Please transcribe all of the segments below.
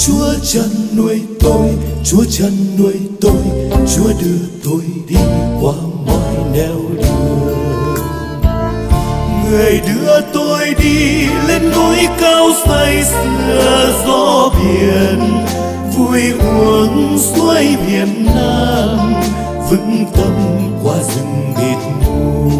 Chúa chăn nuôi tôi, Chúa chăn nuôi tôi, Chúa đưa tôi đi qua mọi nẻo đường. Người đưa tôi đi lên núi cao say sưa gió biển, vui uống suối miền Nam, vững tâm qua rừng mịt mù.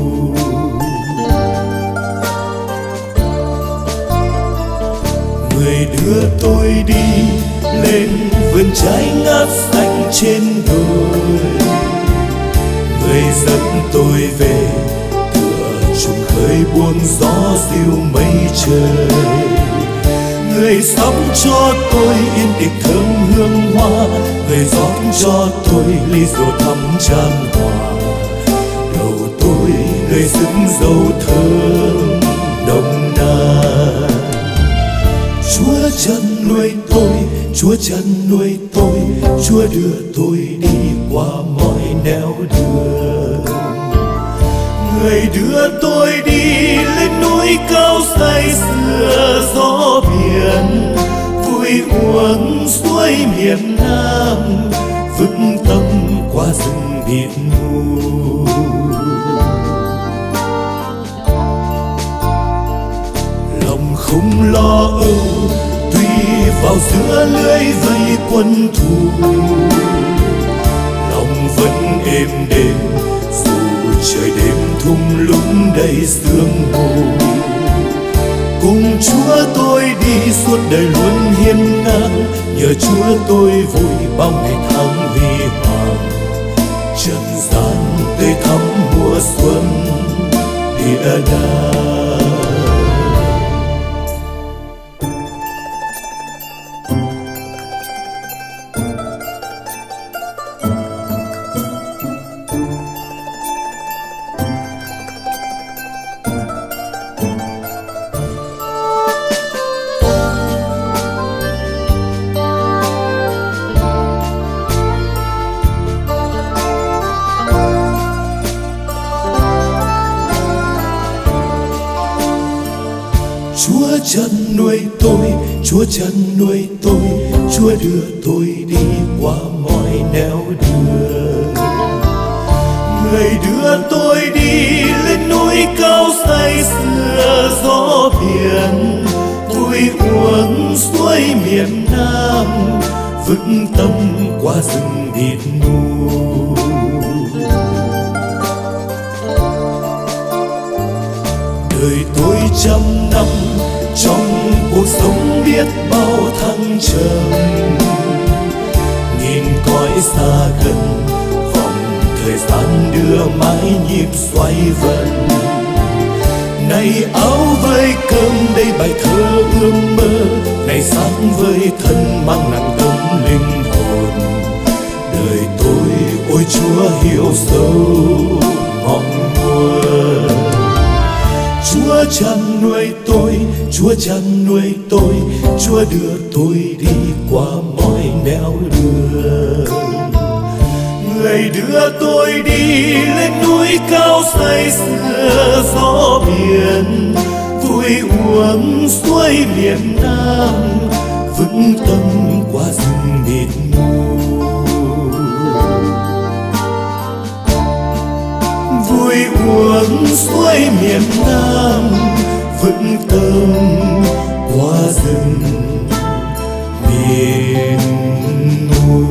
Người đưa tôi đi lên vườn trái ngát xanh trên đồi, người dẫn tôi về tựa trùng khơi buông gió dịu mây trời. Người sống cho tôi yên tịch thơm hương hoa, người rót cho tôi ly rượu thắm chan hòa. Đầu tôi người dựng dầu thơm nồng nàn. Chúa chăn nuôi tôi, Chúa chăn nuôi tôi, Chúa đưa tôi đi qua mọi nẻo đường. Người đưa tôi đi lên núi cao say sưa gió biển, vui uống suối miền Nam, vững tâm qua rừng mịt mù. Lòng không lo âu tuy vào giữa lưới vây quân thù, lòng vẫn êm đềm dù trời đêm thung lũng đầy sương mù. Cùng Chúa tôi đi suốt đời luôn hiên ngang, nhờ Chúa tôi vui bao ngày tháng huy hoàng. Trần gian tươi thắm mùa xuân địa đàng. Chúa chăn nuôi tôi, Chúa chăn nuôi tôi, Chúa đưa tôi đi qua mọi nẻo đường. Người đưa tôi đi lên núi cao say sưa gió biển, vui uống suối miền Nam, vững tâm qua rừng mịt mù. Đời tôi trăm năm trong cuộc sống biết bao thăng trầm, nhìn cõi xa gần vòng thời gian đưa mãi nhịp xoay vần. Này áo vơi cơm đây bài thơ ươm mơ, này sáng với thân mang nặng tấm linh hồn. Đời tôi ôi Chúa hiểu sâu ngọn nguồn. Chúa chăn nuôi tôi, Chúa chăn nuôi tôi, Chúa đưa tôi đi qua mọi nẻo đường. Người đưa tôi đi lên núi cao say sưa gió biển, vui uống suối miền Nam, vững tâm qua rừng mịt mù. Vui uống suối miền Nam, vững tâm qua rừng mịt mù.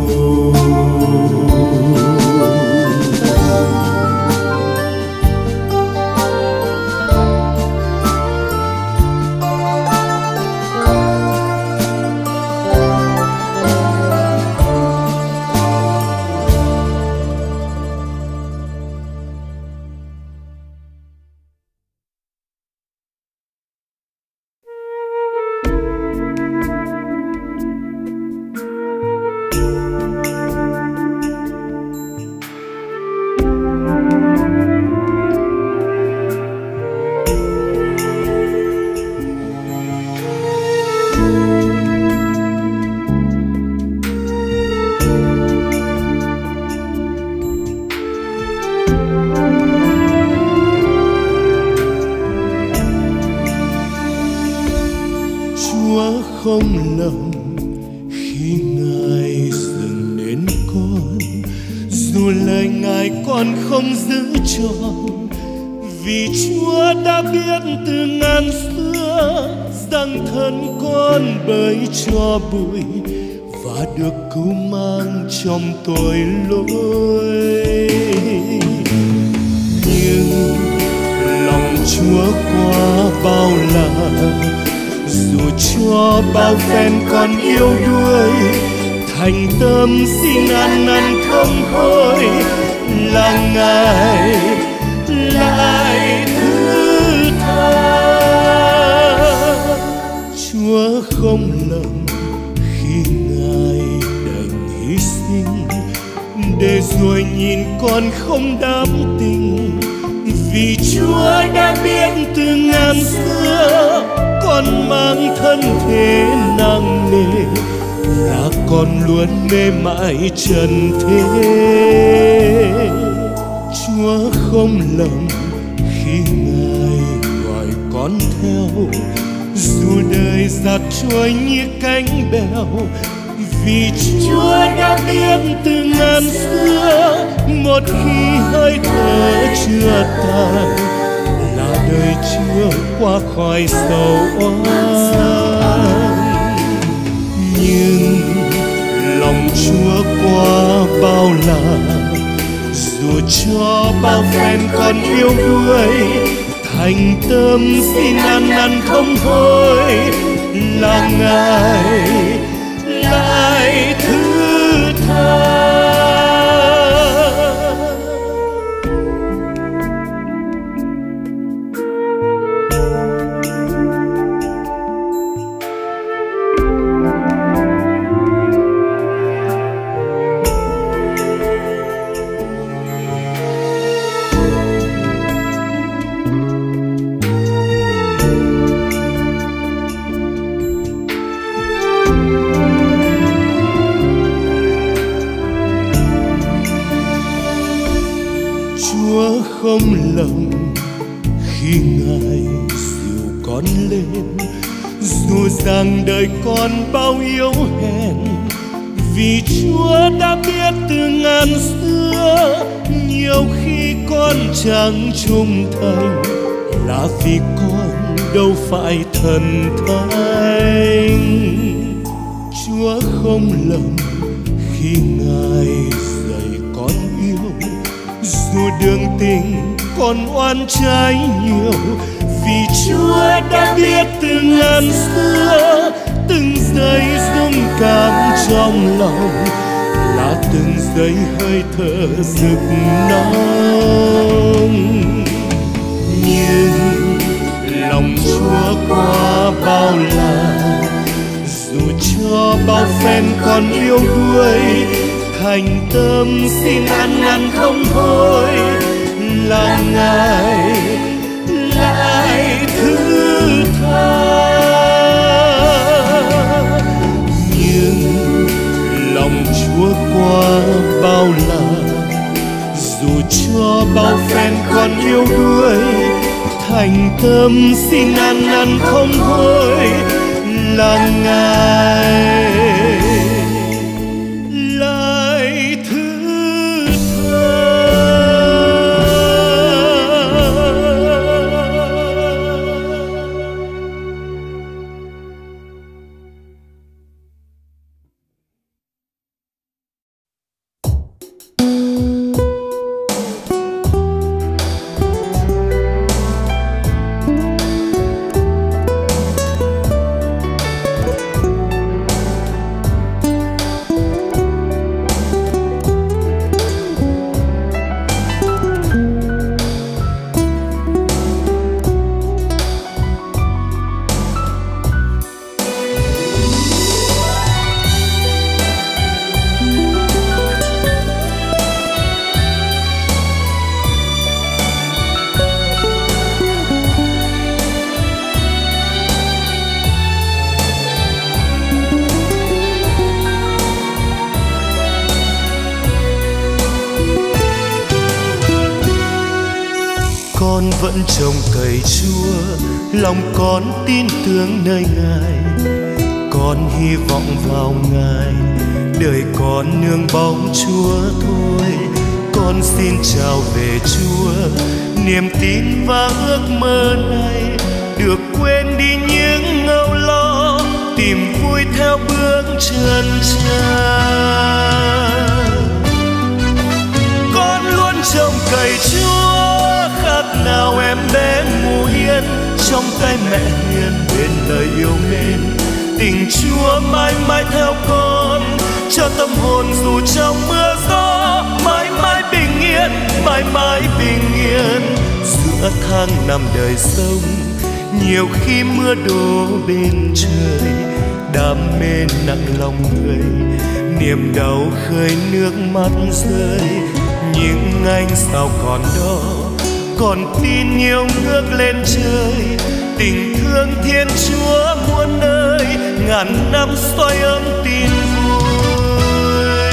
khi Ngài dừng đến con, dù lời Ngài con không giữ trọn, vì Chúa đã biết từ ngàn xưa rằng thân con bởi cho bụi và được cứu mang trong tội lỗi. Nhưng lòng Chúa quá bao la, dù cho bao phen con yêu đuối, thành tâm xin ăn năn không hối, là Ngài lại thứ tha. Chúa không lầm khi Ngài đành hy sinh, để rồi nhìn con không đắm tình, vì Chúa đã biết từ ngàn xưa con mang thân thể nặng nề, là con luôn mê mải trần thế. Chúa không lầm khi Ngài gọi con theo, dù đời giạt trôi như cánh bèo, vì Chúa đã biết từ ngàn xưa một khi hơi thở chưa tàn, là đời chưa qua khỏi sầu oan. Nhưng lòng Chúa quá bao la, dù cho bao phen con yêu đuối, thành tâm xin ăn năn không hối, là Ngài lại thứ tha. Không lầm khi Ngài dìu con lên, dù rằng đời con bao yếu hèn, vì Chúa đã biết từ ngàn xưa nhiều khi con chẳng trung thành, là vì con đâu phải thần thánh. Chúa không lầm khi Ngài dạy con yêu, dù đường tình còn oan trái nhiều, vì Chúa đã biết từ ngàn xưa từng giây rung cảm trong lòng, là từng giây hơi thở rực nóng. Nhưng lòng Chúa quá bao la, dù cho bao phen con yêu đuối, thành tâm xin ăn năn không hối, là Ngài lại thứ tha. Nhưng lòng Chúa quá bao la, dù cho bao phen con yêu đuối, thành tâm xin ăn năn không hối, là Ngài con vẫn trông cậy Chúa, lòng con tin tưởng nơi Ngài. con hy vọng vào Ngài, đời con nương bóng Chúa thôi. Con xin chào về Chúa, niềm tin và ước mơ này được quên đi những âu lo, tìm vui theo bước chân Cha. Con luôn trông cậy Chúa, khác nào em bé ngủ yên trong tay mẹ hiền bên lời yêu mến. Tình Chúa mãi mãi theo con, cho tâm hồn dù trong mưa gió, mãi mãi bình yên, mãi mãi bình yên. Giữa tháng năm đời sống, nhiều khi mưa đổ bên trời, đam mê nặng lòng người, niềm đau khơi nước mắt rơi. Nhưng anh sao còn đó, còn tin nhiều ngước lên trời. Tình thương Thiên Chúa muôn nơi, ngàn năm soi ấm tin vui.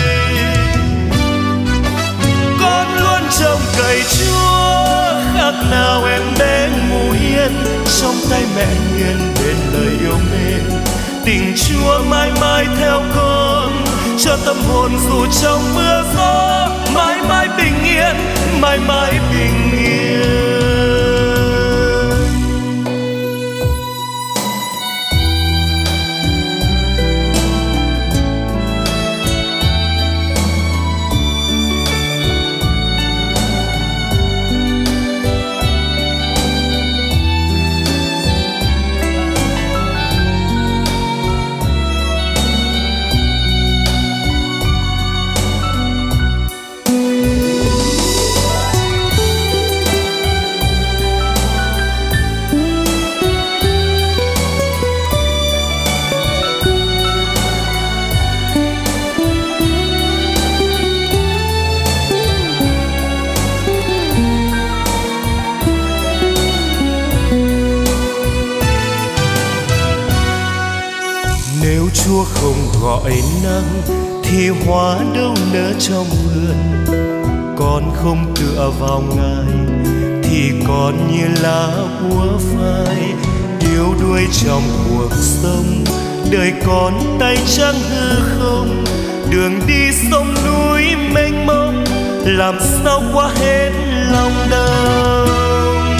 Con luôn trông cậy Chúa, khác nào em bé ngủ yên trong tay mẹ hiền bên lời yêu mến. Tình Chúa mãi mãi theo con, cho tâm hồn dù trong mưa gió, mãi mãi bình yên, mãi mãi bình yên. Chúa không gọi nắng thì hoa đâu nở trong vườn. Con không tựa vào Ngài thì con như lá úa phai, yếu đuối trong cuộc sống. Đời con tay trắng hư không, đường đi sông núi mênh mông, làm sao qua hết lòng đông.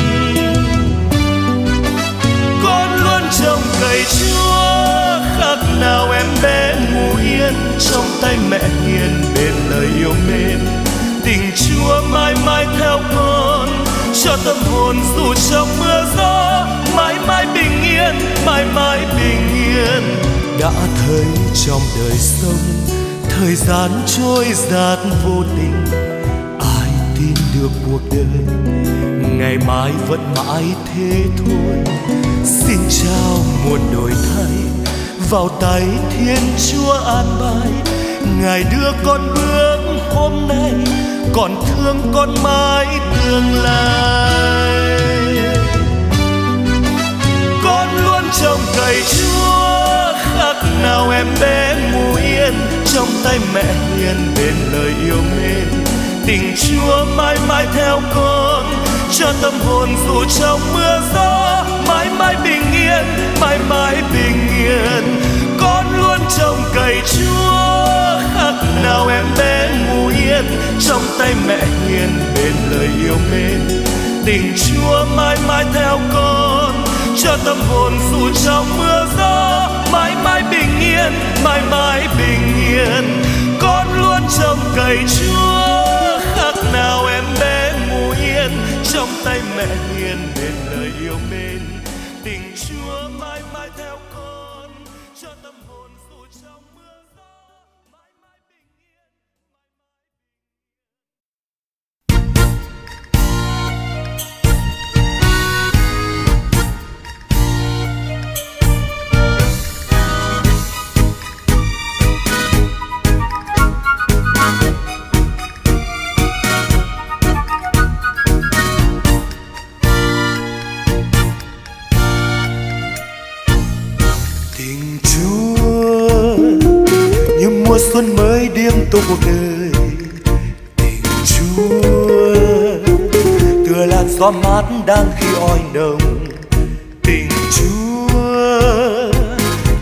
Con luôn trông cậy Chúa, khác nào em bé ngủ yên trong tay mẹ hiền bên lời yêu mến. Tình Chúa mãi mãi theo con, cho tâm hồn dù trong mưa gió, mãi mãi bình yên, mãi mãi bình yên. Đã thấy trong đời sống, thời gian trôi dạt vô tình, ai tin được cuộc đời ngày mai vẫn mãi thế thôi. Xin chào muôn đổi thay, vào tay Thiên Chúa an bài. Ngài đưa con bước hôm nay, còn thương con mãi tương lai. Con luôn trông cậy Chúa, khác nào em bé ngủ yên trong tay mẹ hiền bên lời yêu mến. Tình Chúa mãi mãi theo con, cho tâm hồn dù trong mưa gió, mãi mãi bình yên, mãi mãi bình yên. Con luôn trông cậy Chúa, khác nào em bé ngủ yên trong tay mẹ hiền bên lời yêu mến. Tình Chúa mãi mãi theo con, cho tâm hồn dù trong mưa gió, mãi mãi bình yên, mãi mãi bình yên. Con luôn trông cậy Chúa, khác nào em bé ngủ yên trong tay mẹ hiền bên lời yêu mến. Tình Chúa mãi mãi theo con, cho tâm hồn dù trong mưa gió, mãi mãi bình yên. Tình Chúa như mùa xuân mới điềm tô cuộc đời. Tình Chúa tựa làn gió mát đang khi oi nồng. Tình Chúa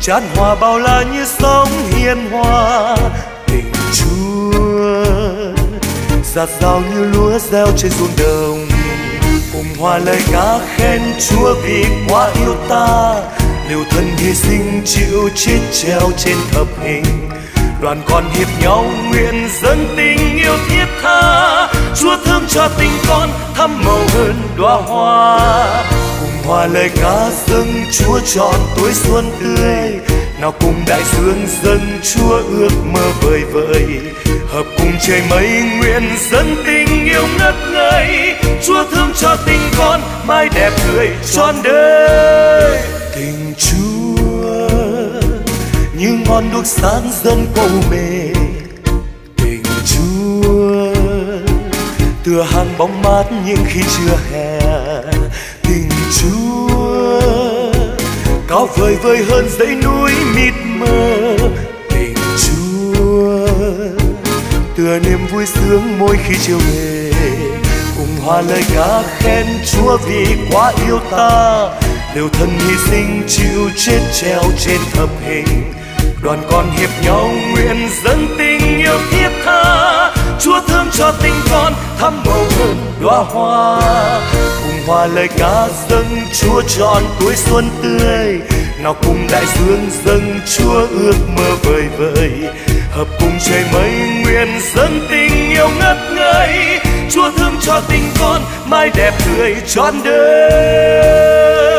Tràn hòa bao la như sóng hiền hòa. Tình Chúa dạt dào như lúa gieo trên ruộng đồng, cùng hòa lời ca khen Chúa vì quá yêu ta. Liều thân hy sinh chịu chết treo trên thập hình, đoàn con hiệp nhau nguyện dâng tình yêu thiết tha. Chúa thương cho tình con thắm màu hơn đóa hoa, cùng hòa lời ca dâng Chúa trọn tuổi xuân tươi. Nào cùng đại dương dâng Chúa ước mơ vời vợi, hợp cùng trời mây nguyện dâng tình yêu ngất ngây. Chúa thương cho tình con mãi đẹp tươi trọn đời. Tình Chúa như ngọn đuốc sáng dần cô mê, tình Chúa tựa hàng bóng mát những khi chưa hè. Tình Chúa cao vời vời hơn dãy núi mịt mờ. Tình Chúa tựa niềm vui sướng mỗi khi chiều về, cùng hòa lời ca khen Chúa vì quá yêu ta. Liều thân hy sinh chịu chết treo trên thập hình, đoàn con hiệp nhau nguyện dâng tình yêu thiết tha. Chúa thương cho tình con thắm màu hơn đóa hoa, cùng hòa lời ca dâng Chúa trọn tuổi xuân tươi. Nào cùng đại dương dâng Chúa ước mơ vời vợi, hợp cùng trời mây nguyện dâng tình yêu ngất ngây. Chúa thương cho tình con mãi đẹp tươi trọn đời.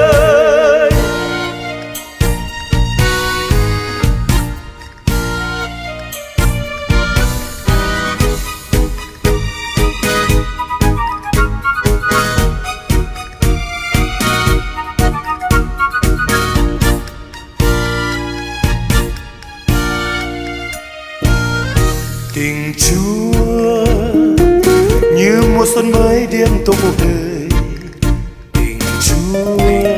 Tình Chúa như mùa xuân mới điên tô cuộc đời. Tình Chúa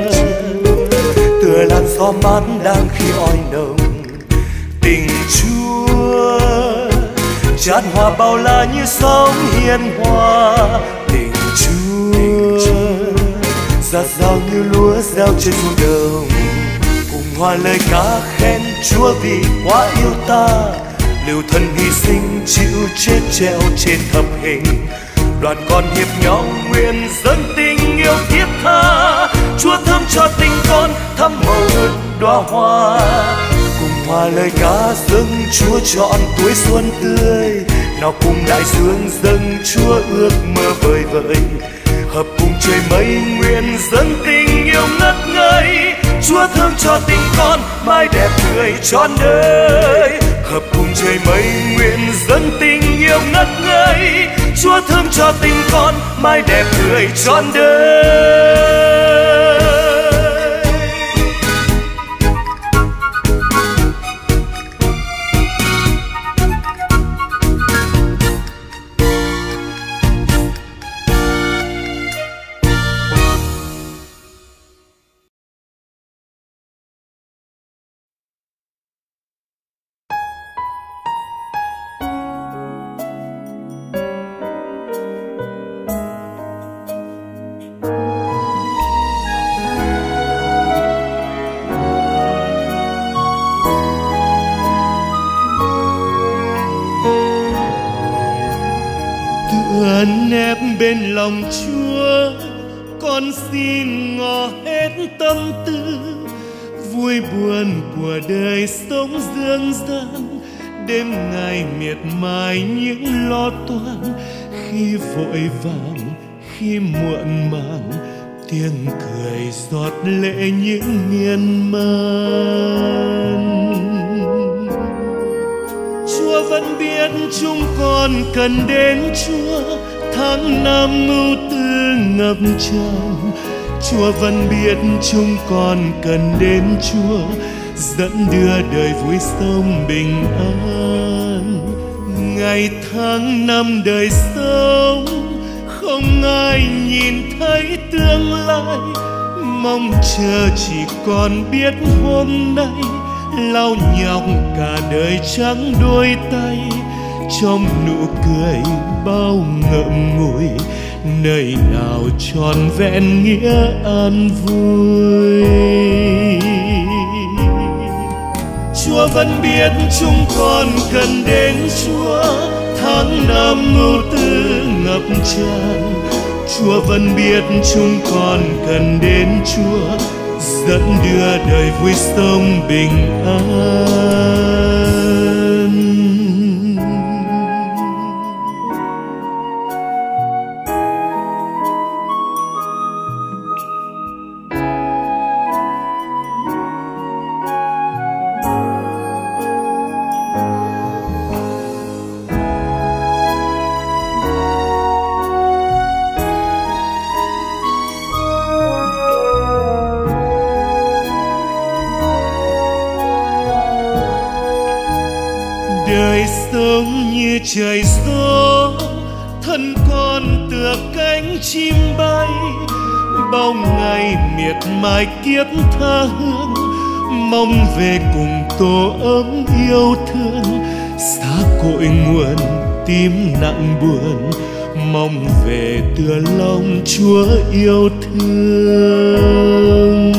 tựa làn gió mát đang khi oi nồng. Tình Chúa tràn hòa bao la như sóng hiền hòa. Tình Chúa dạt dào như lúa gieo trên ruộng đồng, cùng hòa lời ca khen Chúa vì quá yêu ta. Liều thân hy sinh chịu chết treo trên thập hình, đoàn con hiệp nhau nguyện dâng tình yêu thiết tha. Chúa thương cho tình con thắm màu hơn đóa hoa, cùng hòa lời ca dâng Chúa trọn tuổi xuân tươi. Nào cùng đại dương dâng Chúa ước mơ vời vợi, hợp cùng trời mây nguyện dâng tình yêu ngất ngây. Chúa thương cho tình con mãi đẹp tươi trọn đời, hợp cùng trời mây nguyện dâng tình yêu ngất ngây. Chúa thương cho tình con mãi đẹp tươi trọn đời. Nép bên lòng Chúa, con xin ngỏ hết tâm tư. Vui buồn của đời sống dương gian, đêm ngày miệt mài những lo toan. Khi vội vàng, khi muộn màng, tiếng cười giọt lệ những miên man. Chúa vẫn biết chúng con cần đến Chúa, tháng năm ưu tư ngập tràn. Chúa vẫn biết chúng con cần đến Chúa, dẫn đưa đời vui sống bình an. Ngày tháng năm đời sống, không ai nhìn thấy tương lai. Mong chờ chỉ còn biết hôm nay, lau nhọc cả đời trắng đôi tay. Trong nụ cười bao ngậm ngùi, nơi nào tròn vẹn nghĩa an vui. Chúa vẫn biết chúng con cần đến Chúa. Tháng năm ưu tư ngập tràn, Chúa vẫn biết chúng con cần đến Chúa, dẫn đưa đời vui sống bình an. Đời sống như trời gió, thân con tựa cánh chim bay, bao ngày miệt mài kiếp tha hương, mong về cùng tổ ấm yêu thương. Xa cội nguồn tim nặng buồn, mong về tựa lòng Chúa yêu thương.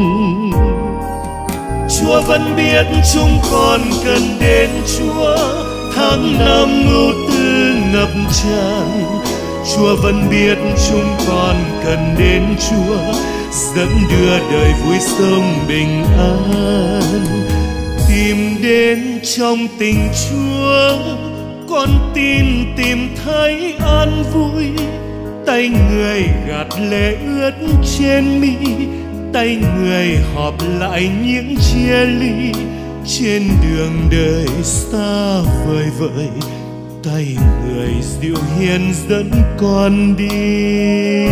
Chúa vẫn biết chúng con cần đến Chúa. Tháng năm ưu tư ngập tràn, Chúa vẫn biết chúng con cần đến Chúa, dẫn đưa đời vui sống bình an. Tìm đến trong tình Chúa, con tin tìm thấy an vui. Tay người gạt lệ ướt trên mi, tay người họp lại những chia ly. Trên đường đời xa vời vợi, tay người dịu hiền dẫn con đi.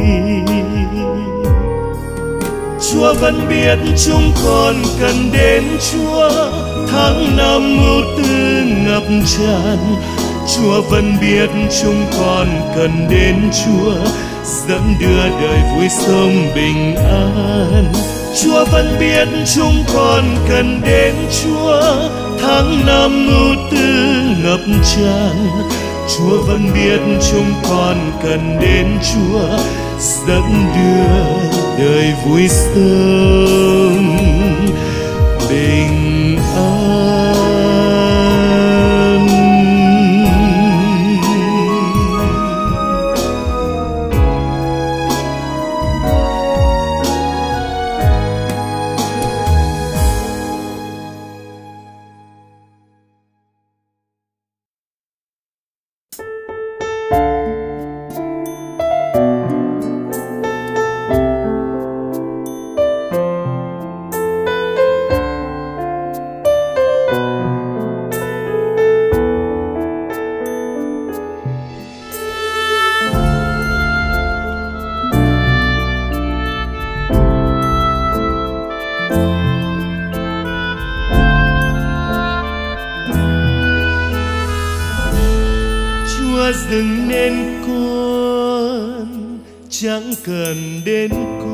Chúa vẫn biết chúng con cần đến Chúa. Tháng năm ưu tư ngập tràn, Chúa vẫn biết chúng con cần đến Chúa, dẫn đưa đời vui sống bình an. Chúa vẫn biết chúng con cần đến Chúa. Tháng năm ưu tư ngập tràn, Chúa vẫn biết chúng con cần đến Chúa, dẫn đưa đời vui sống bình an. Dừng nên con, chẳng cần đến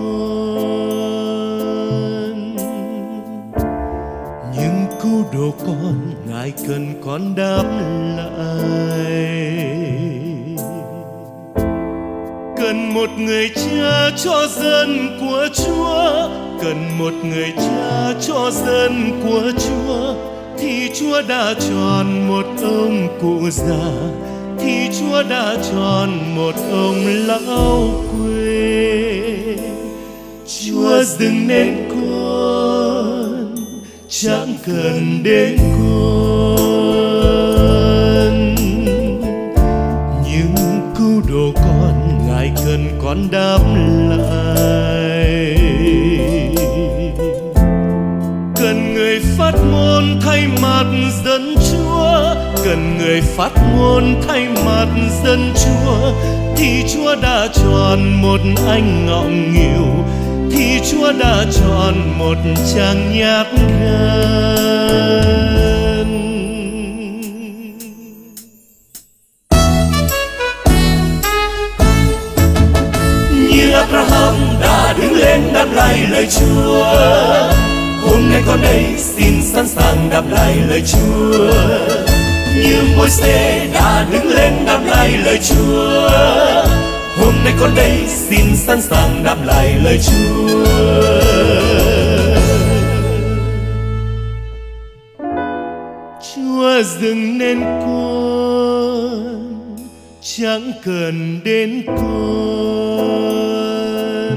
con. Nhưng cứu độ con, Ngài cần con đáp lại. Cần một người cha cho dân của Chúa, cần một người cha cho dân của Chúa, thì Chúa đã chọn một ông cụ già, thì Chúa đã chọn một ông lão quê. Chúa dừng nên con, chẳng cần đến con. Nhưng cứu độ con, Ngài cần con đáp lại. Cần người phát ngôn thay mặt dân Chúa, cần người phát ngôn thay mặt dân Chúa, thì Chúa đã chọn một anh ngọng nghịu, thì Chúa đã chọn một chàng nhát gan. Như Abraham đã đứng lên đáp lại lời Chúa, hôm nay con đây xin sẵn sàng đáp lại lời Chúa. Như Môi-se đã đứng lên đáp lại lời Chúa, hôm nay con đây xin sẵn sàng đáp lại lời Chúa. Chúa dừng nên con, chẳng cần đến con.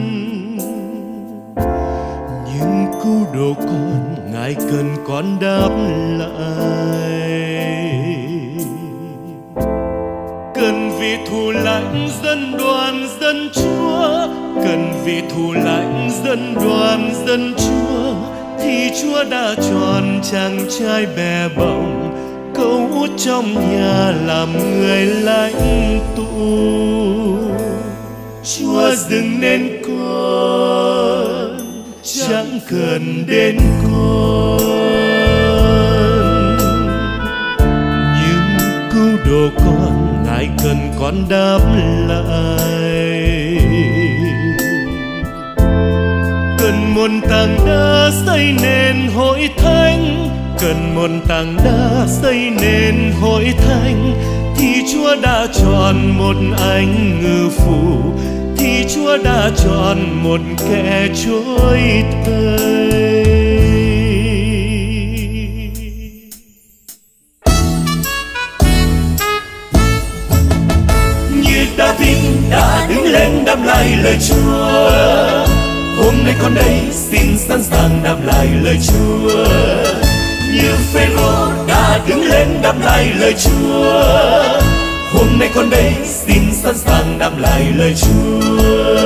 Nhưng cứu độ con, Ngài cần con đáp lại. Cần vì thù lãnh dân đoàn dân Chúa, cần vì thù lãnh dân đoàn dân Chúa, thì Chúa đã chọn chàng trai bé bỏng cấu út trong nhà làm người lãnh tụ. Chúa dừng nên con, chẳng cần đến con. Nhưng cứu độ con, Ngài cần con đáp lại. Cần một tảng đá xây nên hội thánh, cần một tảng đá xây nên hội thánh, thì Chúa đã chọn một anh ngự phụ, thì Chúa đã chọn một kẻ trỗi thời. Như David đã đứng lên đáp lại lời Chúa, hôm nay con đây xin sẵn sàng đáp lại lời Chúa. Như Phêrô đã đứng lên đáp lại lời Chúa, hôm nay con đây xin sẵn sàng đáp lại lời Chúa.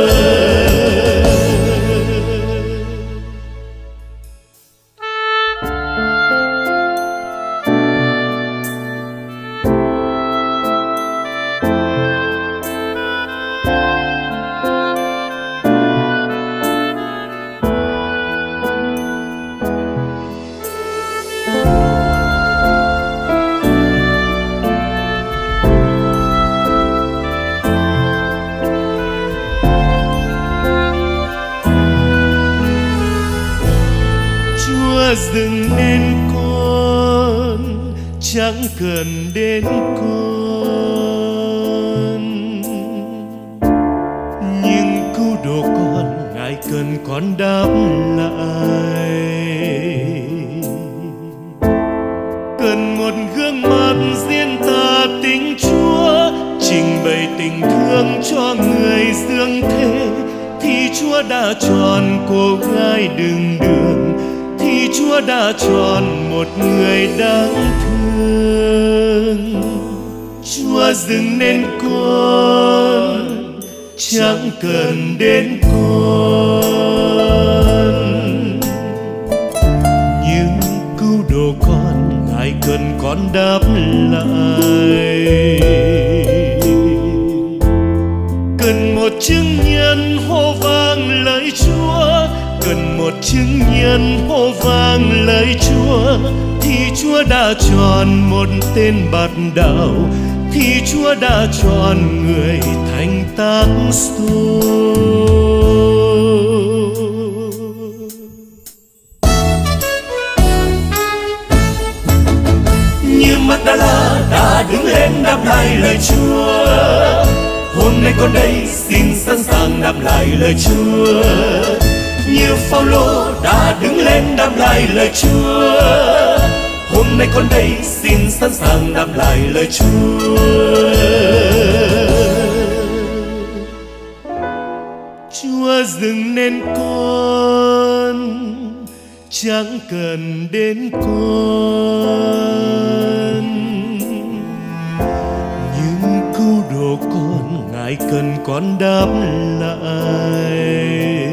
Dừng nên con, chẳng cần đến con. Nhưng cứu độ con, Ngài cần con đáp lại. Cần một gương mặt diễn tả tình Chúa, trình bày tình thương cho người dương thế, thì Chúa đã chọn cô gái đường đường, thì Chúa đã chọn một người đáng thương. Chúa dừng nên con, chẳng cần đến con. Nhưng cứu độ con, Ngài cần con đáp lại. Cần một chứng nhân hô vang lời Chúa, cần một chứng nhân hô vang lời Chúa, thì Chúa đã chọn một tên bạt đạo, thì Chúa đã chọn người thành tác xô. Như Magdala đã đứng lên đáp lại lời Chúa, hôm nay con đây xin sẵn sàng đáp lại lời Chúa. Như Phao-lô đã đứng lên đáp lại lời Chúa, hôm nay con đây xin sẵn sàng đáp lại lời Chúa. Chúa dừng nên con, chẳng cần đến con. Nhưng cứu độ con, Ngài cần con đáp lại.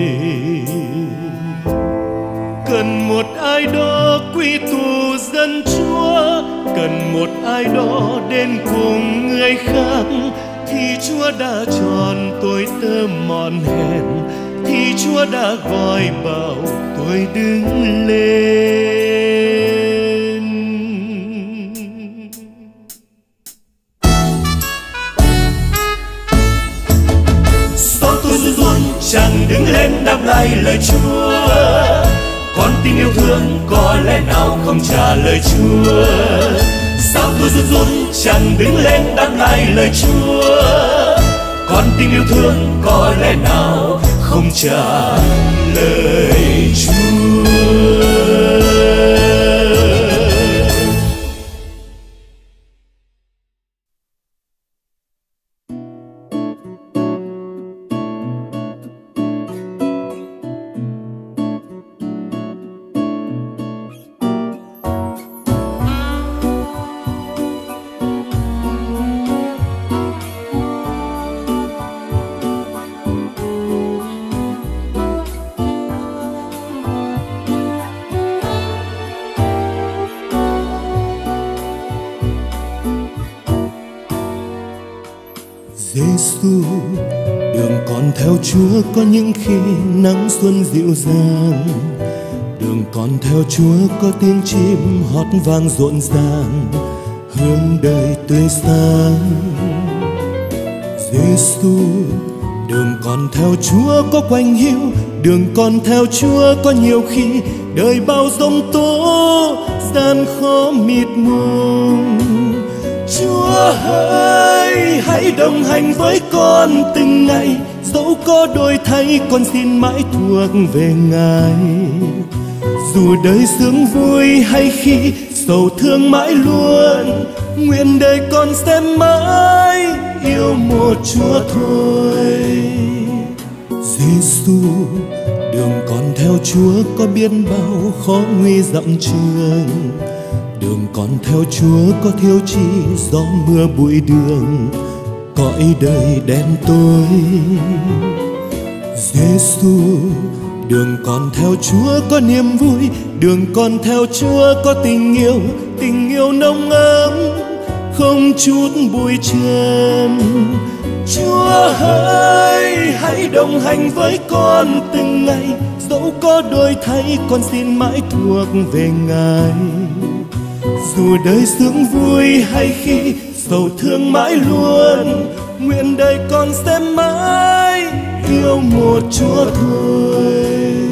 Cần một ai đó quy tụ dân Chúa, cần một ai đó đến cùng người khác, thì Chúa đã chọn tôi tớ mòn hèn, thì Chúa đã gọi bảo tôi đứng lên. Sao tôi run run chẳng đứng lên đáp lại lời Chúa? Con tim yêu thương có lẽ nào không trả lời Chúa? Sao tôi run run chẳng đứng lên đáp lại lời Chúa? Con tim yêu thương có lẽ nào không trả lời Chúa? Giêsu, đường con theo Chúa có những khi nắng xuân dịu dàng, đường con theo Chúa có tiếng chim hót vang rộn ràng, hướng đời tươi sáng. Giêsu, đường con theo Chúa có quạnh hiu, đường con theo Chúa có nhiều khi đời bao giông tố, gian khó mịt mùng. Chúa ơi, hãy đồng hành với con từng ngày, dẫu có đổi thay con xin mãi thuộc về Ngài. Dù đời sướng vui hay khi sầu thương mãi luôn, nguyện đời con sẽ mãi yêu một Chúa thôi. Giêsu, đường con theo Chúa có biết bao khó nguy dặm trường, đường con theo Chúa có thiếu chi gió mưa bụi đường, cõi đời đen tối. Giêsu, đường con theo Chúa có niềm vui, đường con theo Chúa có tình yêu nồng ấm, không chút bụi trần. Chúa ơi, hãy đồng hành với con từng ngày, dẫu có đổi thay con xin mãi thuộc về Ngài. Dù đời sướng vui hay khi sầu thương mãi luôn, nguyện đời con sẽ mãi yêu một Chúa thôi.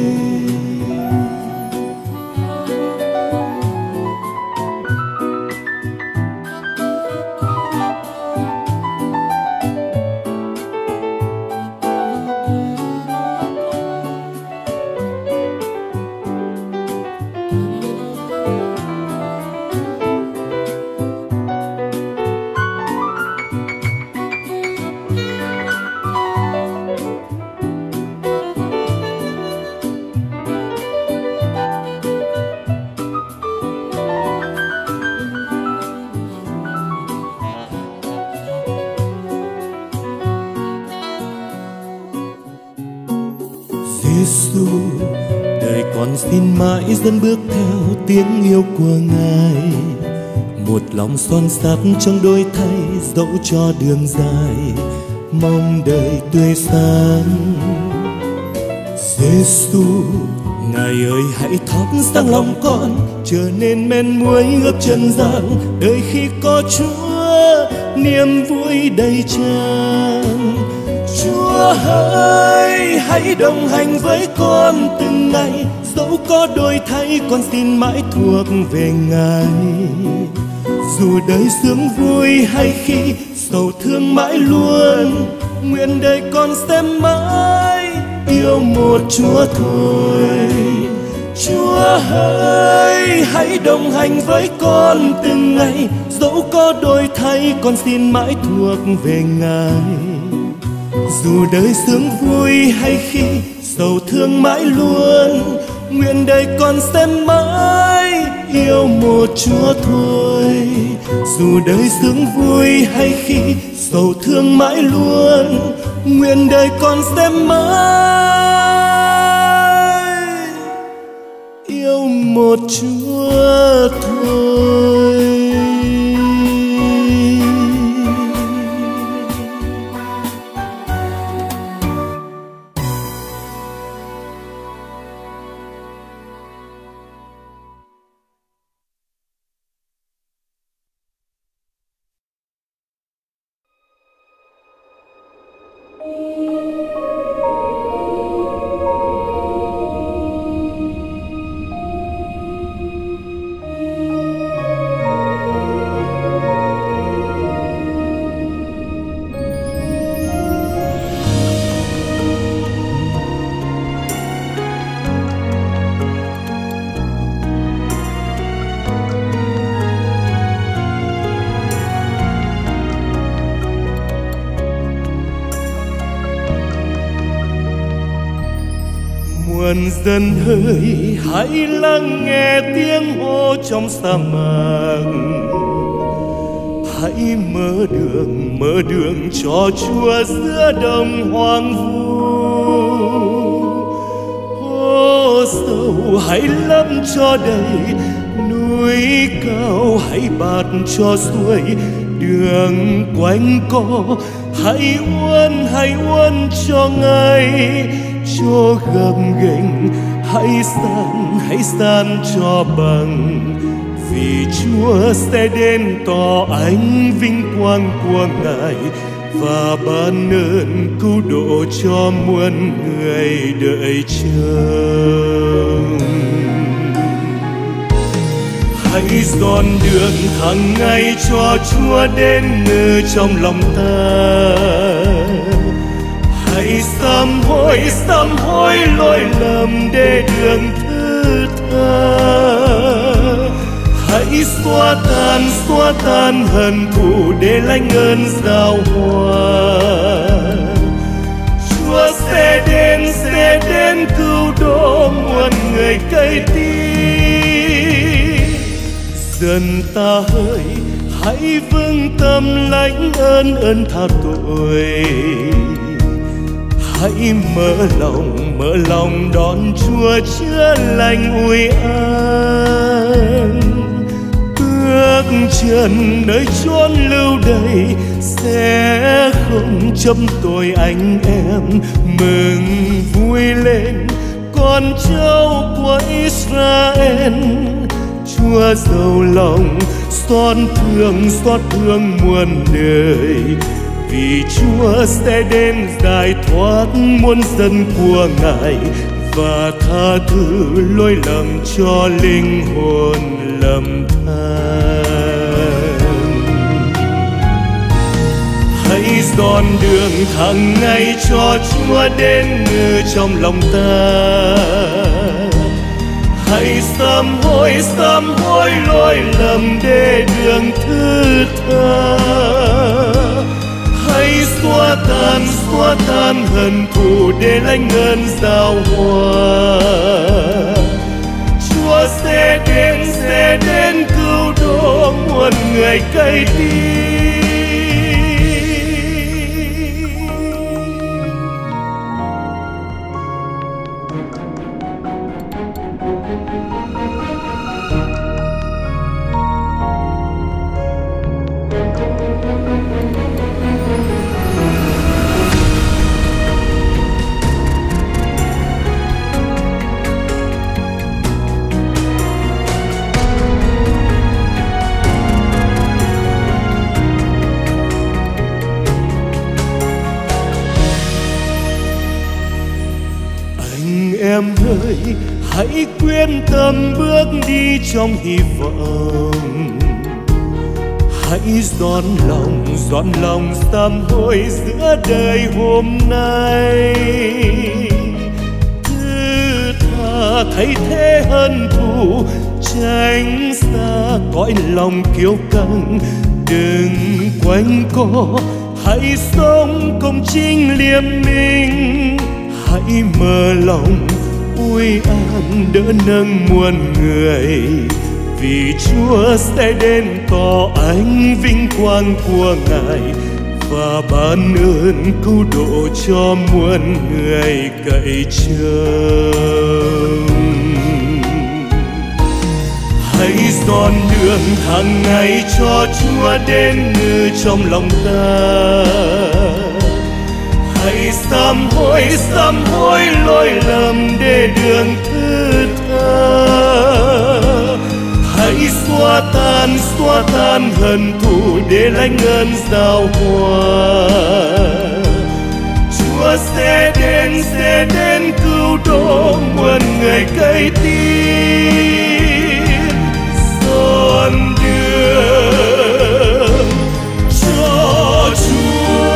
Giêsu, đời con xin mãi dẫn bước theo tiếng yêu của Ngài, một lòng son sắt trong đôi thay dẫu cho đường dài, mong đời tươi sáng. Giêsu, Ngài ơi hãy thắp sáng lòng con, trở nên men muối ướp chân gian, đời khi có Chúa niềm vui đầy tràn. Chúa ơi, hãy đồng hành với con từng ngày, dẫu có đổi thay con xin mãi thuộc về Ngài. Dù đời sướng vui hay khi sầu thương mãi luôn, nguyện đời con sẽ mãi yêu một Chúa thôi. Chúa ơi, hãy đồng hành với con từng ngày, dẫu có đổi thay con xin mãi thuộc về Ngài. Dù đời sướng vui hay khi sầu thương mãi luôn, nguyện đời con sẽ mãi yêu một Chúa thôi. Dù đời sướng vui hay khi sầu thương mãi luôn, nguyện đời con sẽ mãi yêu một Chúa thôi. Muôn dân hỡi, hãy lắng nghe tiếng hô trong sa mạc, hãy mở đường cho Chúa giữa đồng hoang vu. Hô sầu hãy lấp cho đầy núi núi cao hãy bạt cho suối, đường quanh co hãy uốn cho ngay, cho gập ghềnh hãy san cho bằng, vì Chúa sẽ đến tỏ ánh vinh quang của Ngài và ban ơn cứu độ cho muôn người đợi chờ. Hãy dọn đường hàng ngày cho Chúa đến ngự trong lòng ta. Hãy sám hối lỗi lầm để đường thứ tha. Hãy xóa tan hận thù để lãnh ơn giao hòa. Chúa sẽ đến cứu độ muôn người cậy tin. Dần ta hỡi hãy vững tâm lãnh ơn tha tội. Hãy mở lòng đón Chúa chữa lành ủi an. Bước chân nơi chốn lưu đày sẽ không chấm tội anh em. Mừng vui lên con cháu của Israel. Chúa giàu lòng xót thương muôn đời, vì Chúa sẽ đến giải thoát muôn dân của Ngài và tha thứ lỗi lầm cho linh hồn lầm than. Hãy dọn đường hàng ngày cho Chúa đến ngự trong lòng ta. Hãy sám hối lỗi lầm để đường thứ tha. Hãy xóa tan hận thù để lãnh ơn giao hòa. Chúa sẽ đến cứu độ muôn người cậy tin. Em ơi hãy quyết tâm bước đi trong hy vọng. Hãy dọn lòng sám hối giữa đời hôm nay. Thứ tha thay thế hận thù, tránh xa cõi lòng kiêu căng. Đừng quanh co, hãy sống công chính liêm minh. Hãy mở lòng ủi an đỡ nâng muôn người, vì Chúa sẽ đến tỏ ánh vinh quang của Ngài và ban ơn cứu độ cho muôn người cậy trông. Hãy dọn đường hàng ngày cho Chúa đến ngự trong lòng ta. Hãy sám hối lỗi lầm để đường thứ tha. Hãy xóa tan hận thù để lãnh ơn giao hòa. Chúa sẽ đến cứu độ muôn người cậy tin. Dọn đường cho Chúa.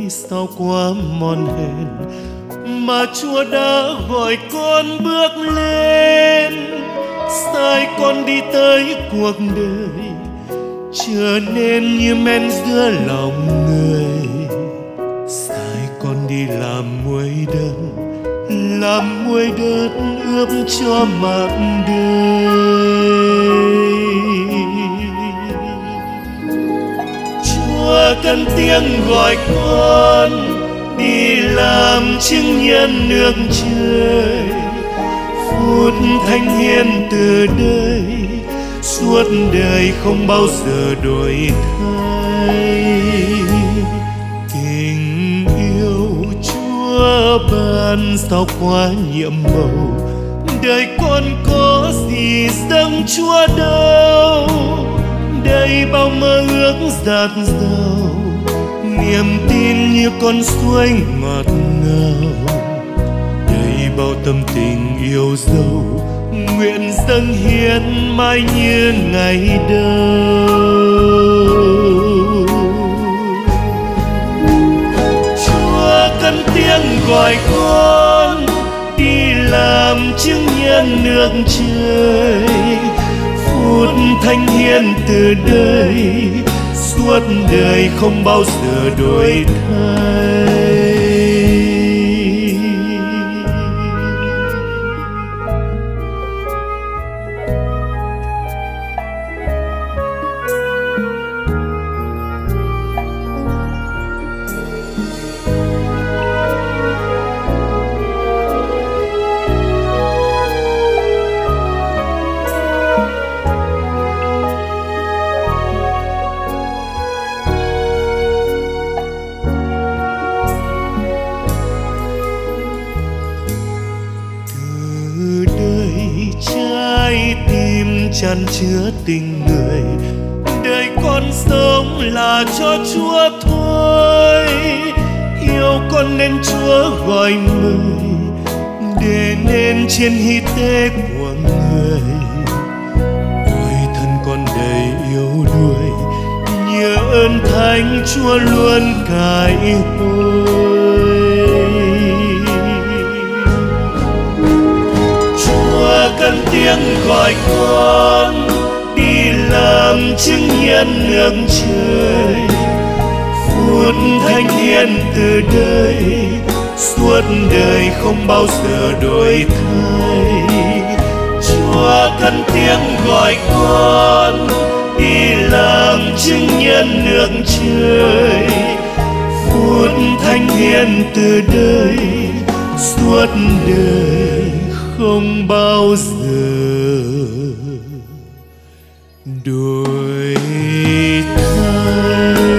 sao quá mòn hèn, mà Chúa đã gọi con bước lên. Sai con đi tới cuộc đời, trở nên như men giữa lòng người. Sai con đi làm muối đất ướp cho mạn đời. Chúa cần tiếng gọi con đi làm chứng nhân nước trời. Phút thánh hiền từ đây, suốt đời không bao giờ đổi thay. Tình yêu Chúa ban sao quá nhiệm màu, đời con có gì dâng Chúa đâu. Đây bao mơ ước dạt dào, niềm tin như con suối ngọt ngào. Đây bao tâm tình yêu dấu, nguyện dâng hiến mãi như ngày đầu. Chúa cần tiếng gọi con đi làm chứng nhân nước trời. Phút thánh hiền từ đây, suốt đời không bao giờ đổi thay. Chan chứa tình người, đời con sống là cho Chúa thôi. Yêu con nên Chúa gọi mời, để nên trên hy tế của người. Ôi thân con đầy yêu đuối, nhờ ơn Thánh Chúa luôn cải hồi. Chúa cần tiếng gọi con đi làm chứng nhân nước trời. Phút thánh hiền từ đây, suốt đời không bao giờ đổi thay. Chúa cần tiếng gọi con đi làm chứng nhân nước trời. Phút thánh hiền từ đây, suốt đời không bao giờ đổi thay.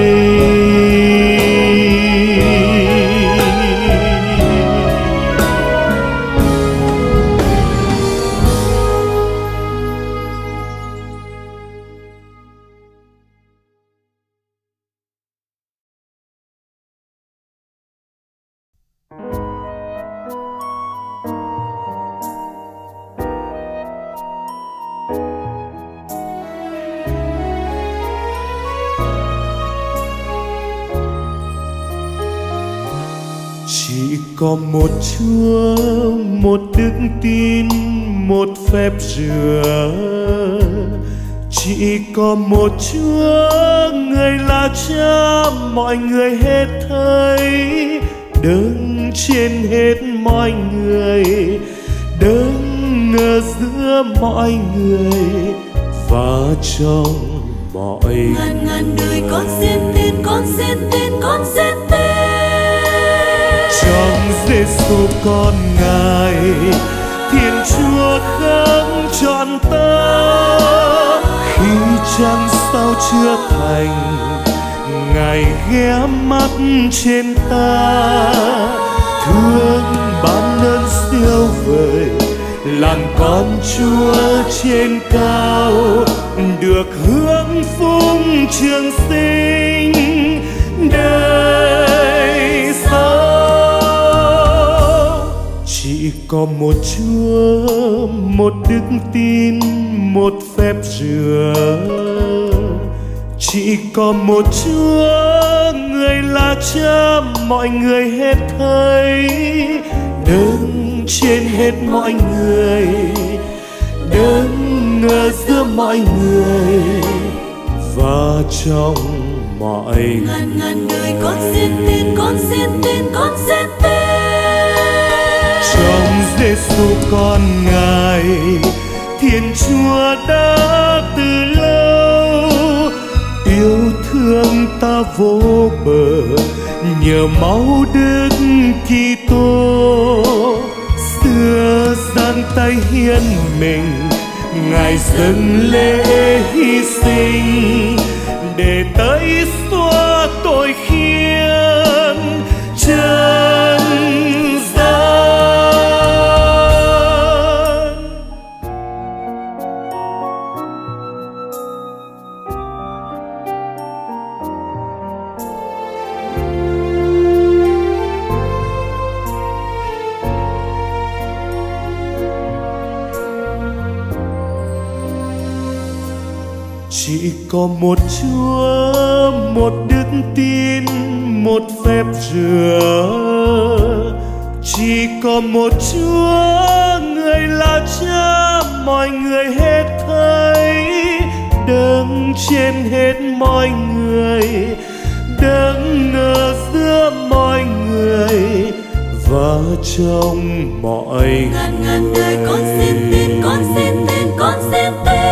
Chỉ có một Chúa, một đức tin, một phép rửa. Chỉ có một Chúa, người là Cha mọi người hết thảy. Đứng trên hết mọi người, đứng ở giữa mọi người và trong mọi ngàn ngàn đời con xin tin, con xin tin, con xin tin. Trong Giêsu con Ngài, Thiên Chúa khấn trọn ta. Khi trăng sao chưa thành, Ngài ghé mắt trên ta. Thương ban ơn siêu vời, làm con Chúa trên cao. Được hưởng phúc trường sinh đời sau. Chỉ có một Chúa, một đức tin, một phép rửa. Chỉ có một Chúa, người là Cha mọi người hết thấy, đứng trên hết mọi người, đứng ở giữa mọi người và trong mọi ngàn ngàn đời. Con xin tin, con xin tin, con xin tin trong Giêsu con Ngài, Thiên Chúa đã từ lâu yêu thương ta vô bờ. Nhờ máu Đức Kitô xưa giang tay hiến mình, Ngài dâng lễ hy sinh để tẩy xóa tội khiên trần gian. Chỉ có một Chúa, một đức tin, một phép rửa. Chỉ có một Chúa, người là Cha mọi người hết thấy, đứng trên hết mọi người, đứng ở giữa mọi người và trong mọi ngàn ngàn đời. Con xin tin, con xin tin, con xin tin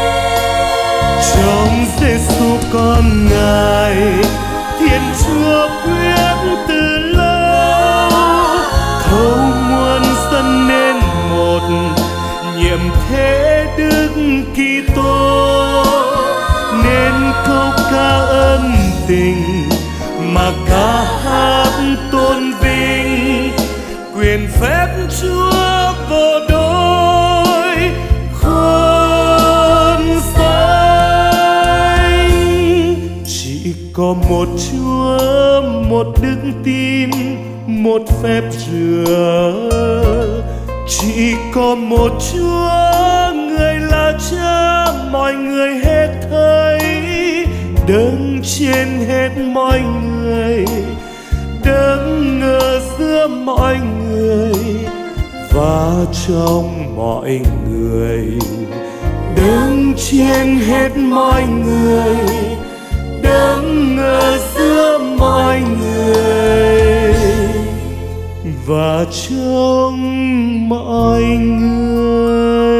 trong Giêsu con Ngài, Thiên Chúa quyết từ lâu thấu muôn dân nên một, nhiệm thế Đức Kitô nên câu ca ân tình mà ca hát tôn vinh quyền phép Chúa vô đối khôn sánh. Chỉ có một Chúa, một đức tin, một phép rửa. Chỉ có một Chúa, người là Cha mọi người hết thấy, đứng trên hết mọi người, đứng ở giữa mọi người và trong mọi người, đứng trên hết mọi người, đứng ở giữa mọi người và trong mọi người.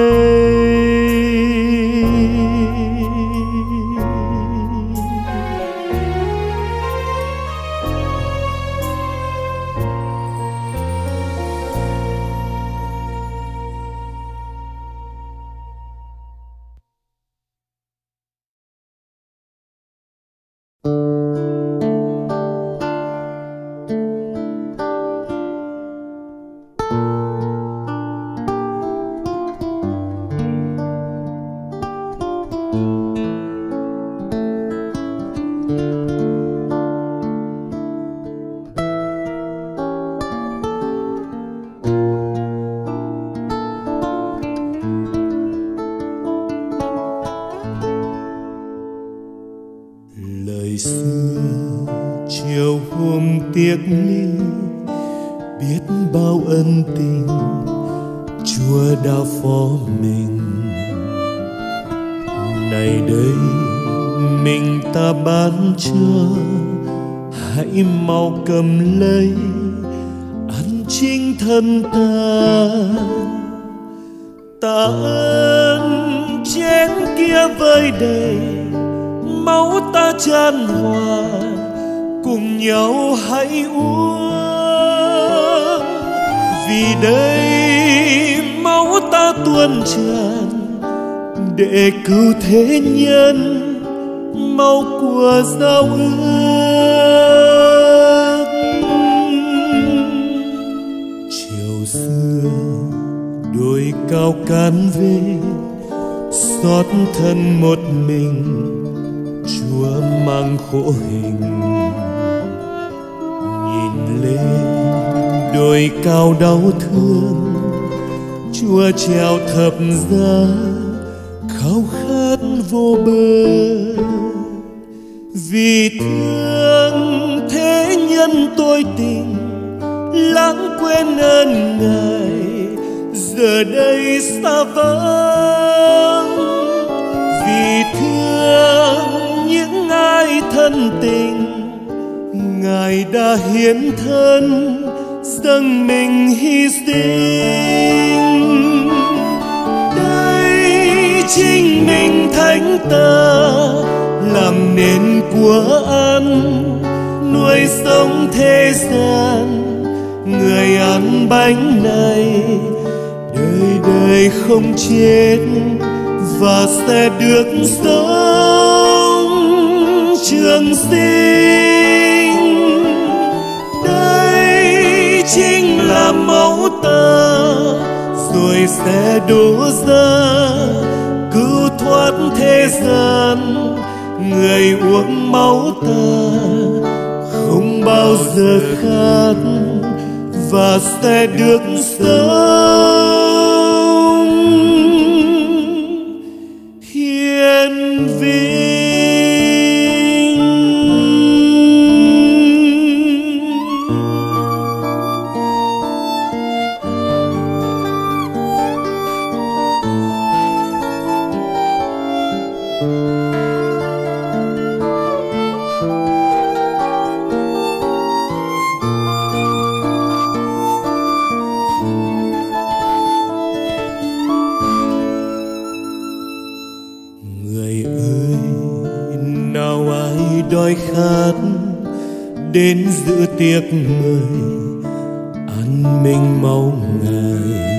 Lời xưa chiều hôm tiếc ly, biết bao ân tình Chúa đã phó mình. Này đây mình ta bán cho, hãy mau cầm lấy ăn chính thân ta. Tạ ơn chén kia vơi đầy, máu ta chan hòa, cùng nhau hãy uống. Vì đây máu ta tuôn tràn để cứu thế nhân, máu của giao ước. Chiều xưa đôi cao cán về, xót thân một mình Chúa mang khổ hình. Nhìn lên đôi cao đau thương, Chúa treo thập giá khao khát vô bờ. Vì thương thế lãng quên ơn Ngài, giờ đây xa vắng. Vì thương những ai thân tình, Ngài đã hiến thân dâng mình hy sinh. Đây chính mình thánh ta làm nên của ăn nuôi sống thế gian. Người ăn bánh này đời đời không chết và sẽ được sống trường sinh. Đây chính là máu ta rồi sẽ đổ ra cứu thoát thế gian. Người uống máu ta không bao giờ khát và sẽ được sống hiền vinh. Đói khát đến dự tiệc mời ăn mình máu Ngài.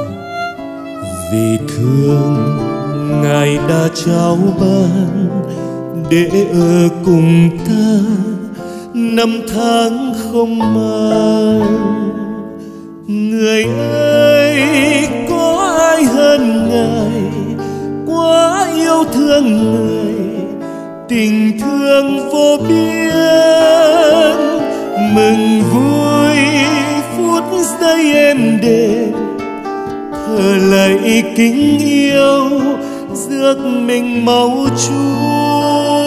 Vì thương Ngài đã trao ban để ở cùng ta năm tháng không mang. Người ơi, có ai hơn Ngài quá yêu thương Người, tình thương vô biên. Mừng vui phút giây êm đềm, thờ lạy kính yêu rước mình máu Chúa.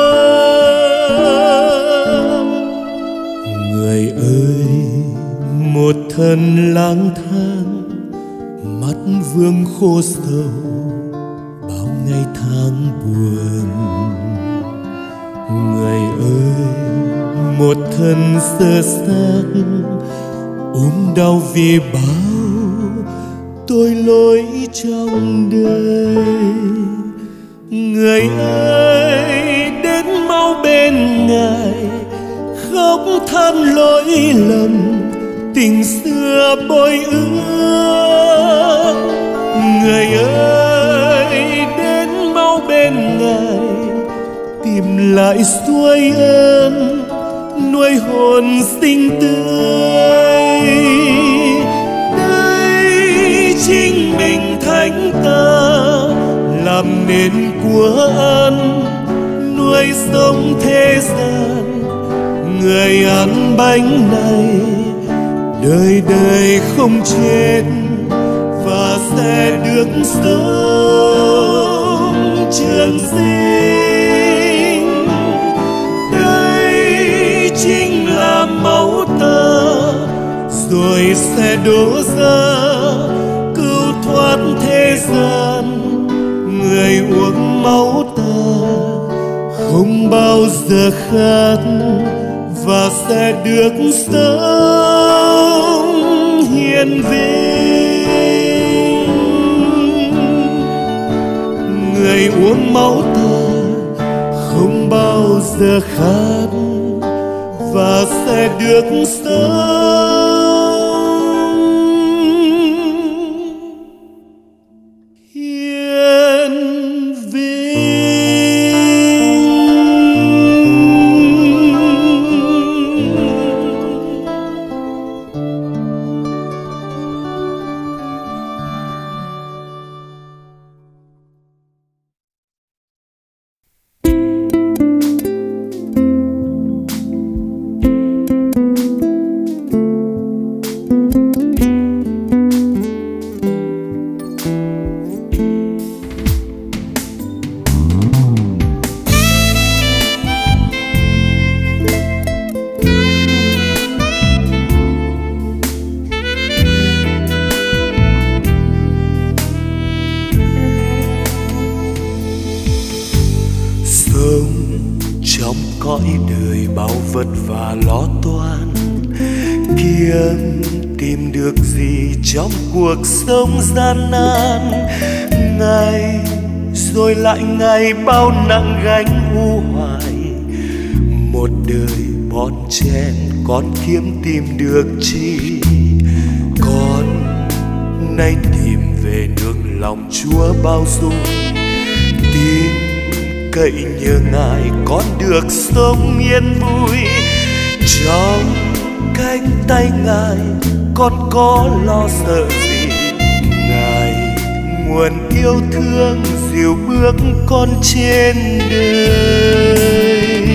Người ơi, một thân lang thang, mắt vương khô sầu bao ngày tháng buồn. Người ơi, một thân sơ xác ốm đau vì bao tội lỗi trong đời. Người ơi, đến mau bên Ngài khóc than lỗi lầm tình xưa bội ước. Người ơi, đến mau bên Ngài tìm lại xuôi ơn nuôi hồn sinh tươi. Đây chính mình thánh ta làm nên của ăn nuôi sống thế gian. Người ăn bánh này đời đời không chết và sẽ được sống trường sinh. Đây chính là máu ta rồi sẽ đổ ra cứu thoát thế gian. Người uống máu ta không bao giờ khát và sẽ được sống hiền vinh. Người uống máu ta không bao giờ khát và sẽ được sống hiền vinh. vật vả lo toan, kiếm tìm được gì trong cuộc sống gian nan. Ngày rồi lại ngày bao nặng gánh u hoài, một đời bon chen con kiếm tìm được chi. Con nay tìm về nương lòng Chúa bao dung, tin cậy nhờ Ngài con được sống yên vui. Trong cánh tay Ngài con có lo sợ gì, Ngài nguồn yêu thương dìu bước con trên đời.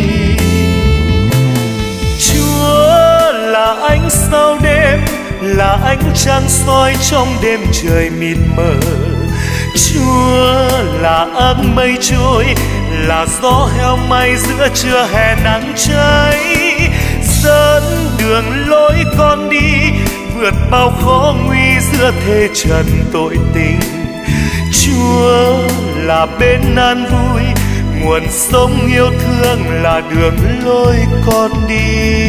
Chúa là ánh sao đêm, là ánh trăng soi trong đêm trời mịt mờ. Chúa là áng mây trôi, là gió heo may giữa trưa hè nắng cháy, dẫn đường lối con đi, vượt bao khó nguy giữa thế trần tội tình. Chúa là bên an vui, nguồn sống yêu thương là đường lối con đi.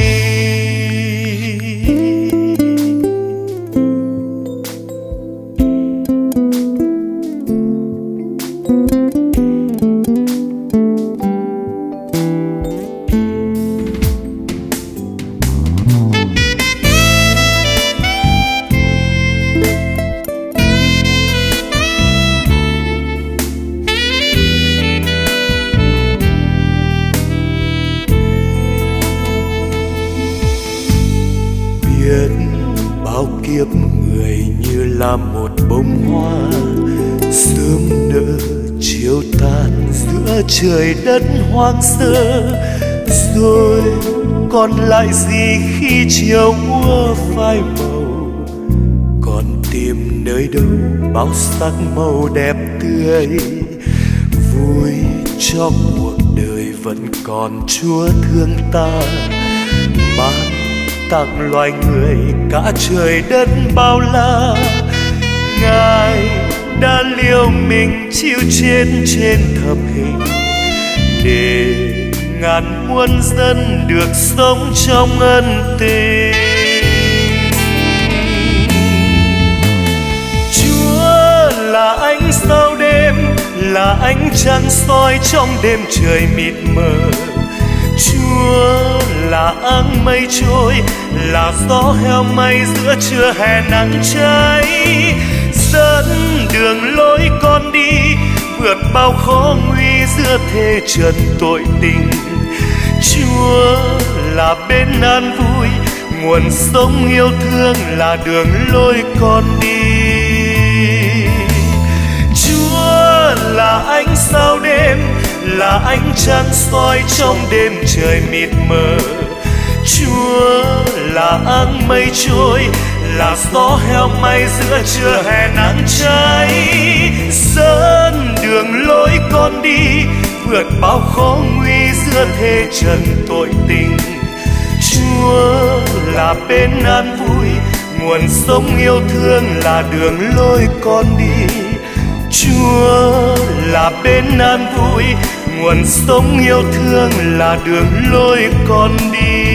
Kiếp người như là một bông hoa, sớm nở chiều tàn giữa trời đất hoang sơ. Rồi còn lại gì khi chiều úa phai màu, còn tìm nơi đâu bao sắc màu đẹp tươi. Vui cho cuộc đời vẫn còn Chúa thương ta, ban tặng loài người cả trời đất bao la. Ngài đã liều mình chịu chết trên thập hình, để ngàn muôn dân được sống trong ân tình. Chúa là ánh sao đêm, là ánh trăng soi trong đêm trời mịt mờ. Chúa là áng mây trôi, là gió heo may giữa trưa hè nắng cháy, dẫn đường lối con đi, vượt bao khó nguy giữa thế trần tội tình. Chúa là bên an vui, nguồn sống yêu thương là đường lối con đi. Chúa là ánh sao đêm, là ánh trăng soi trong đêm trời mịt mờ. Chúa là áng mây trôi, là gió heo may giữa trưa hè nắng cháy, dẫn đường lối con đi, vượt bao khó nguy giữa thế trần tội tình. Chúa là bên an vui, nguồn sống yêu thương là đường lối con đi. Chúa là bên an vui, nguồn sống yêu thương là đường lối con đi.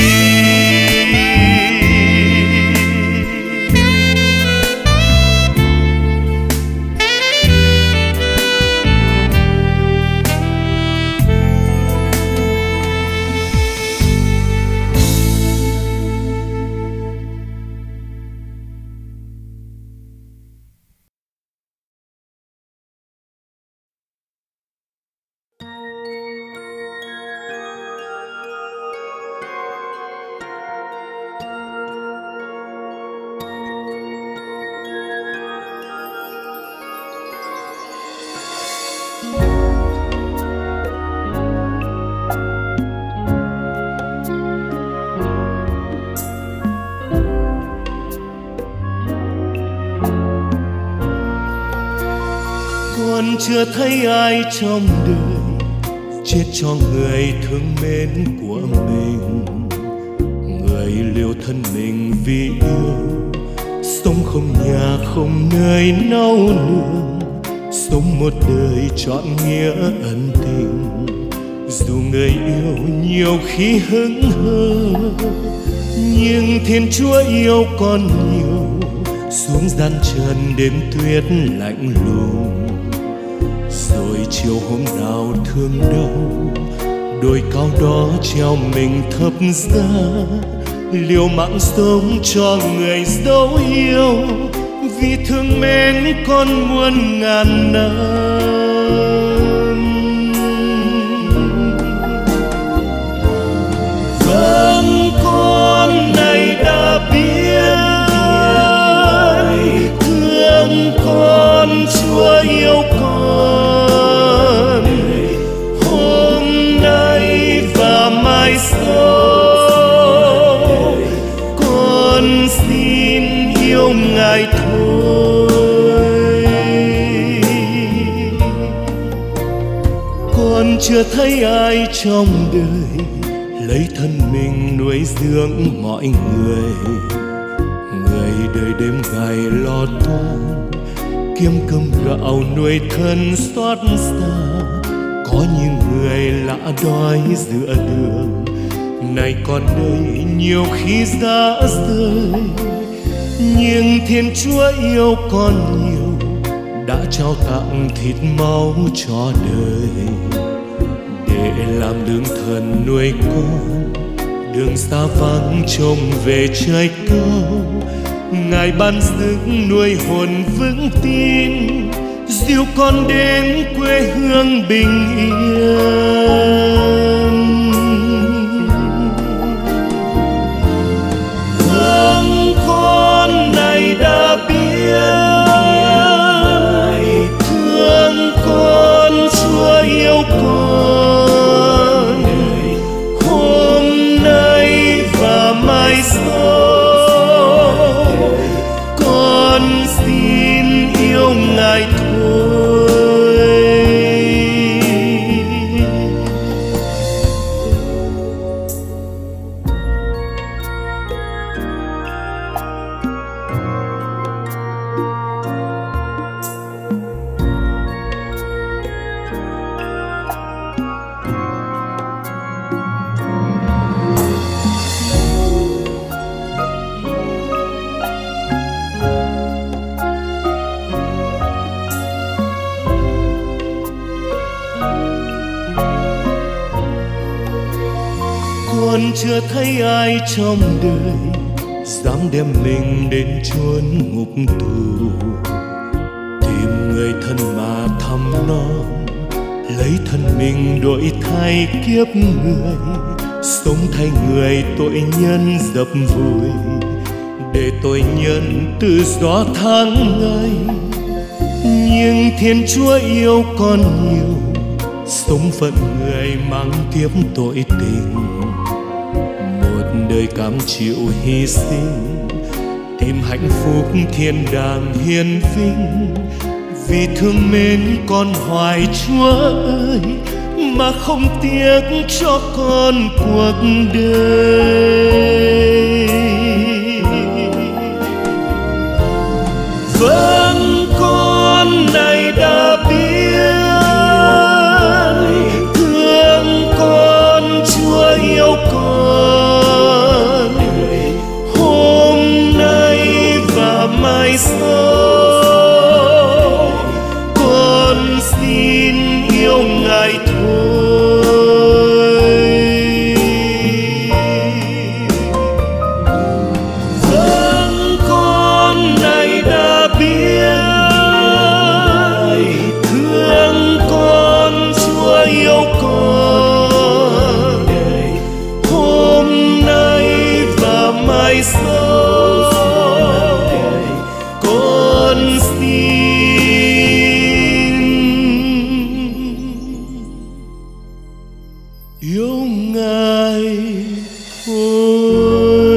Còn chưa thấy ai trong đời chết cho người thương mến của mình, người liều thân mình vì yêu, sống không nhà không nơi nấu nương, sống một đời trọn nghĩa ân tình. dù người yêu nhiều khi hững hờ, nhưng Thiên Chúa yêu con nhiều, xuống gian trần đêm tuyết lạnh lùng. Rồi chiều hôm nào thương đau, đôi cao đó treo mình thấp giá, liều mạng sống cho người dấu yêu, vì thương mến con muôn ngàn năm. Vâng, con này đã biết, thương con Chúa yêu con, hôm nay và mai sau con xin yêu Ngài thôi. Con chưa thấy ai trong đời lấy thân mình nuôi dưỡng mọi người, người đời đêm ngày lo toan kiếm cơm gạo nuôi thân xót xa. Có những người lạ đói giữa đường, này con đây nhiều khi giá rơi, nhưng Thiên Chúa yêu con nhiều, đã trao tặng thịt máu cho đời, để làm lương thần nuôi con. Đường xa vắng trông về trời cao, Ngài ban sức nuôi hồn vững tin, dìu con đến quê hương bình yên. Vâng, con này đã biết, thương con Chúa yêu con, hôm nay và mai sau con xin yêu Ngài thôi. Con chưa thấy ai trong đời dám đem mình đến chốn ngục tù, tìm người thân mà thăm non, lấy thân mình đổi thay kiếp người, sống thay người tội nhân dập vùi, để tội nhân tự do tháng ngày. Nhưng Thiên Chúa yêu con nhiều, sống phận người mang tiếp tội tình, một đời cam chịu hy sinh, tìm hạnh phúc thiên đàng hiền vinh. Vì thương mến con hoài Chúa ơi, mà không tiếc cho con cuộc đời. Vâng, con này đã biết, thương con Chúa yêu con, hôm nay và mai sau con xin yêu Ngài thôi. Vâng, con này đã biết, thương con Chúa yêu con, hôm nay và mai sau con xin yêu Ngài thôi.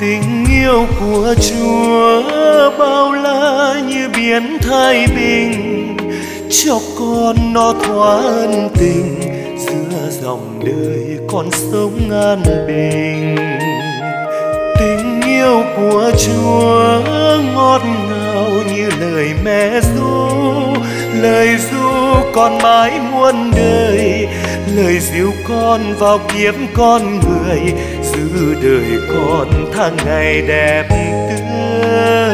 Tình yêu của Chúa bao la như biển Thái Bình, cho con nó thỏa ân tình, giữa dòng đời con sống an bình. Tình yêu của Chúa ngọt ngào như lời mẹ ru, lời ru con mãi muôn đời, lời dìu con vào kiếp con người, giữ đời con tháng ngày đẹp tươi.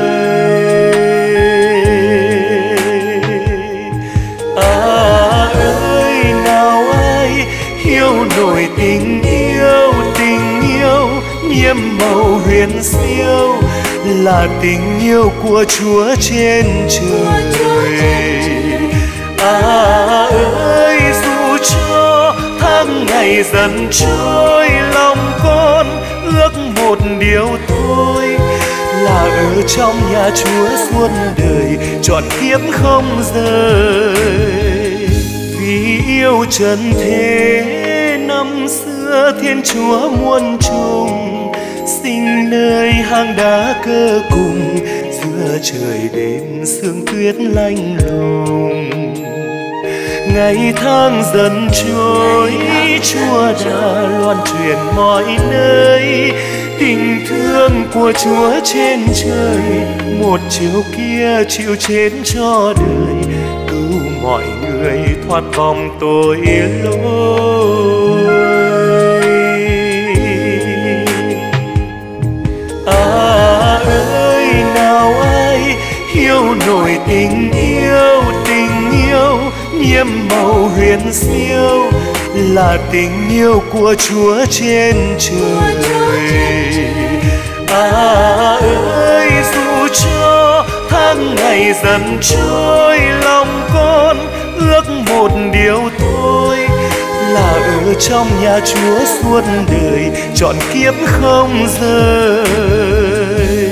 Ơi nào ai hiểu nổi tình yêu nhiệm màu huyền siêu, là tình yêu của Chúa trên trời. Ơi dù cho tháng ngày dần trôi, lòng con ước một điều thôi, là ở trong nhà Chúa suốt đời, trọn kiếp không rời. Vì yêu trần thế năm xưa Thiên Chúa muôn trùng, sinh nơi hang đá cơ cùng, giữa trời đêm sương tuyết lạnh lùng. Ngày tháng dần trôi, Chúa đã loan truyền mọi nơi, tình thương của Chúa trên trời, một chiều kia chịu chết cho đời, cứu mọi người thoát vòng tội lỗi. Ơi nào ai hiểu nổi tình yêu nhiệm màu huyền siêu, là tình yêu của Chúa trên trời. Ơi dù cho tháng ngày dần trôi, lòng con ước một điều thôi, là ở trong nhà Chúa suốt đời, trọn kiếp không rời.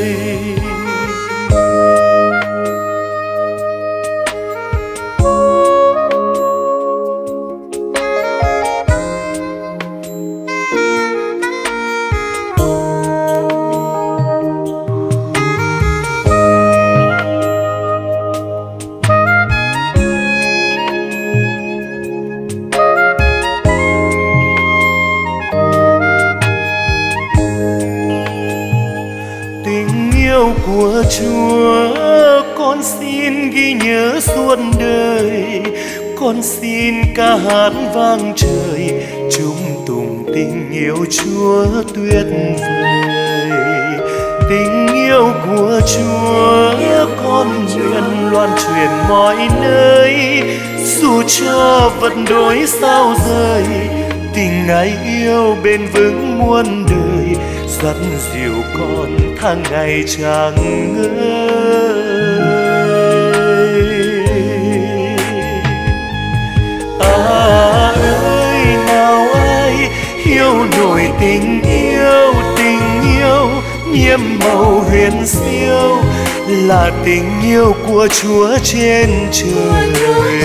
Của Chúa con xin ghi nhớ suốt đời, con xin ca hát vang trời, chung tùng tình yêu Chúa tuyệt vời. Tình yêu của Chúa con nguyện loan truyền mọi nơi, dù cho vật đổi sao rời, tình ái yêu bền vững muôn đời, dắt dìu con tháng ngày chẳng ngơi. Ơi nào ai hiểu nổi tình yêu nhiệm màu huyền siêu, là tình yêu của Chúa trên trời.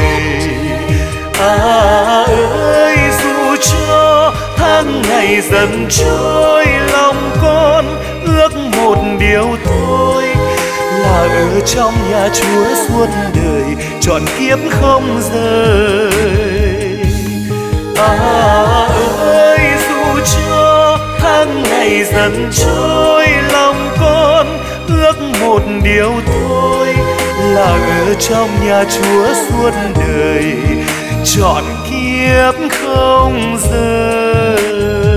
Ơi dù cho tháng ngày dần trôi, lòng con ước một điều thôi, là ở trong nhà Chúa suốt đời, trọn kiếp không rời. Ơi dù cho tháng ngày dần trôi, lòng con ước một điều thôi, là ở trong nhà Chúa suốt đời, trọn kiếp không rời.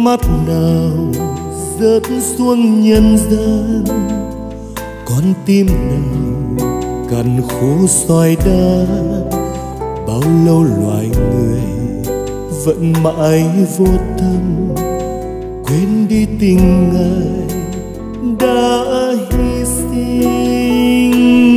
mắt nào rớt xuống nhân gian, con tim nào cằn khô sỏi đá. Bao lâu loài người vẫn mãi vô tâm, quên đi tình ngài đã hy sinh.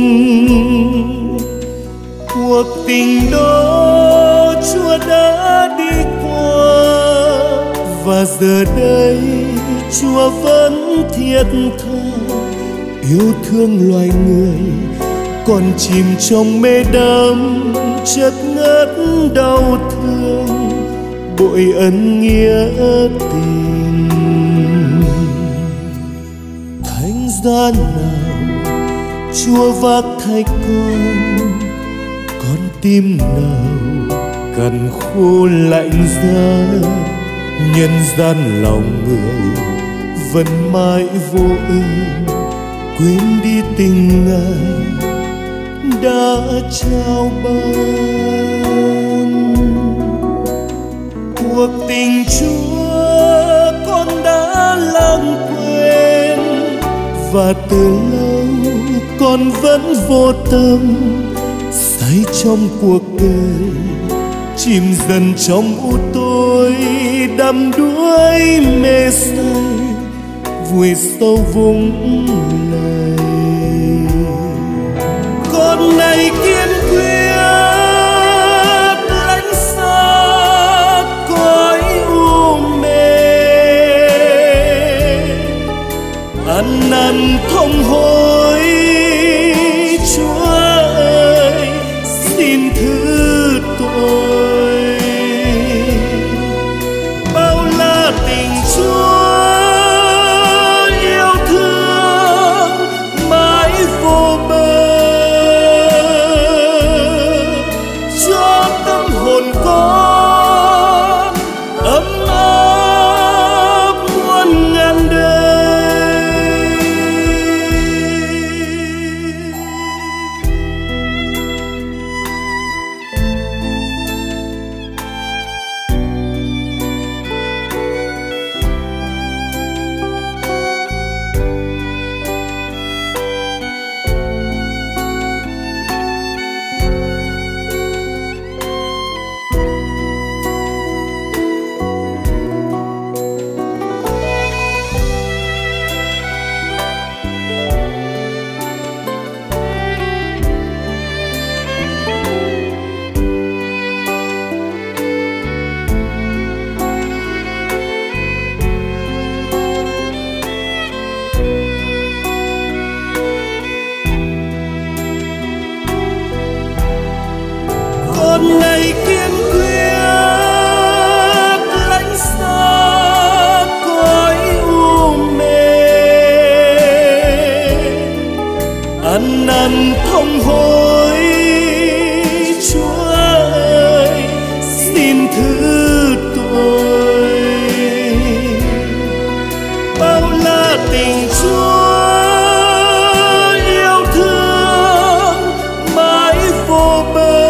Cuộc tình đó Chúa đã đi qua, và giờ đây Chúa vẫn thiết tha yêu thương loài người, còn chìm trong mê đắm chất ngất đau thương, bội ân nghĩa tình. Thánh giá nào Chúa vác thay con tim nào cằn khô lạnh giá. Nhân gian lòng người vẫn mãi vô ơn, quên đi tình ngài đã trao ban. Cuộc tình Chúa con đã lãng quên, và từ lâu con vẫn vô tâm, say trong cuộc đời chìm dần trong u tối, đắm đuối mê say vùi sâu vũng lầy. Con này kiên quyết lánh xa cõi u mê, ăn năn thông hối. Chúa ơi xin thứ tội, bao la tình Chúa yêu thương mãi vô bờ, cho tâm hồn con ấm áp muôn ngàn đời. Con này kiên quyết lánh xa cõi u mê, ăn năn thông hối. Chúa ơi xin thứ tội, bao la tình Chúa yêu thương mãi vô bờ,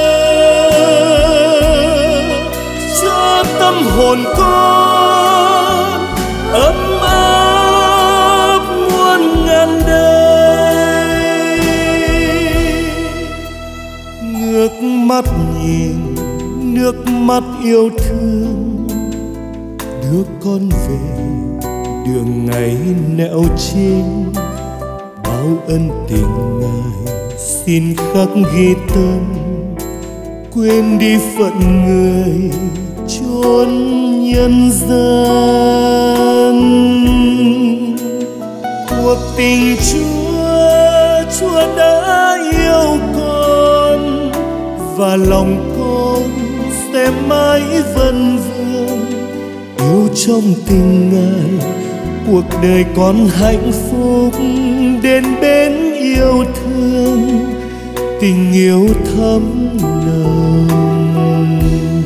tâm hồn con ấm áp muôn ngàn đời. Ngước mắt nhìn nước mắt yêu thương, đưa con về đường ngày nẻo chính. Bao ân tình ngài xin khắc ghi tâm, quên đi phận người chốn nhân gian. Cuộc tình Chúa đã yêu con, và lòng con sẽ mãi vân vương yêu trong tình ngài. Cuộc đời con hạnh phúc đến bên yêu thương, tình yêu thắm nồng.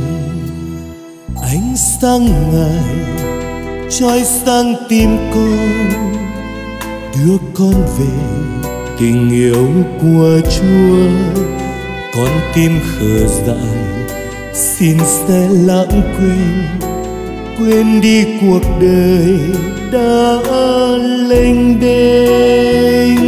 Ánh sáng ngài trói sáng tim con, đưa con về tình yêu của Chúa. Con tim khờ dại xin sẽ lãng quên quên đi cuộc đời đã lênh đênh.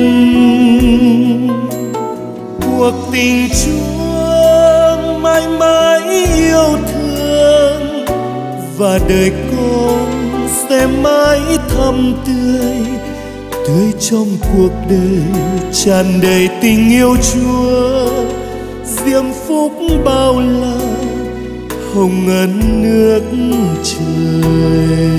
Cuộc tình Chúa mãi mãi yêu thương, và đời con sẽ mãi thắm tươi, tươi trong cuộc đời tràn đầy tình yêu Chúa. Diễm phúc bao la hồng ân nước trời.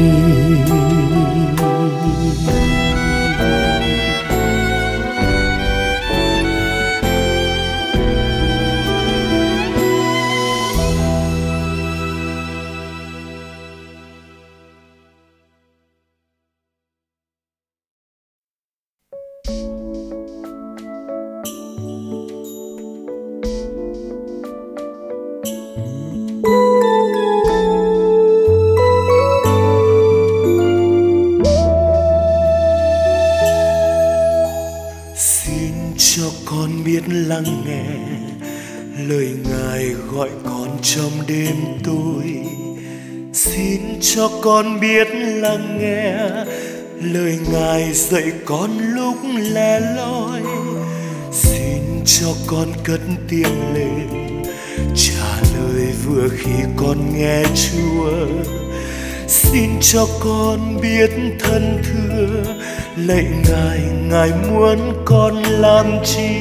Lắng nghe lời Ngài gọi con trong đêm tối. Xin cho con biết lắng nghe lời Ngài dạy con lúc lẻ loi. Xin cho con cất tiếng lên trả lời vừa khi con nghe Chúa. Xin cho con biết thân thưa lạy Ngài, Ngài muốn con làm chi.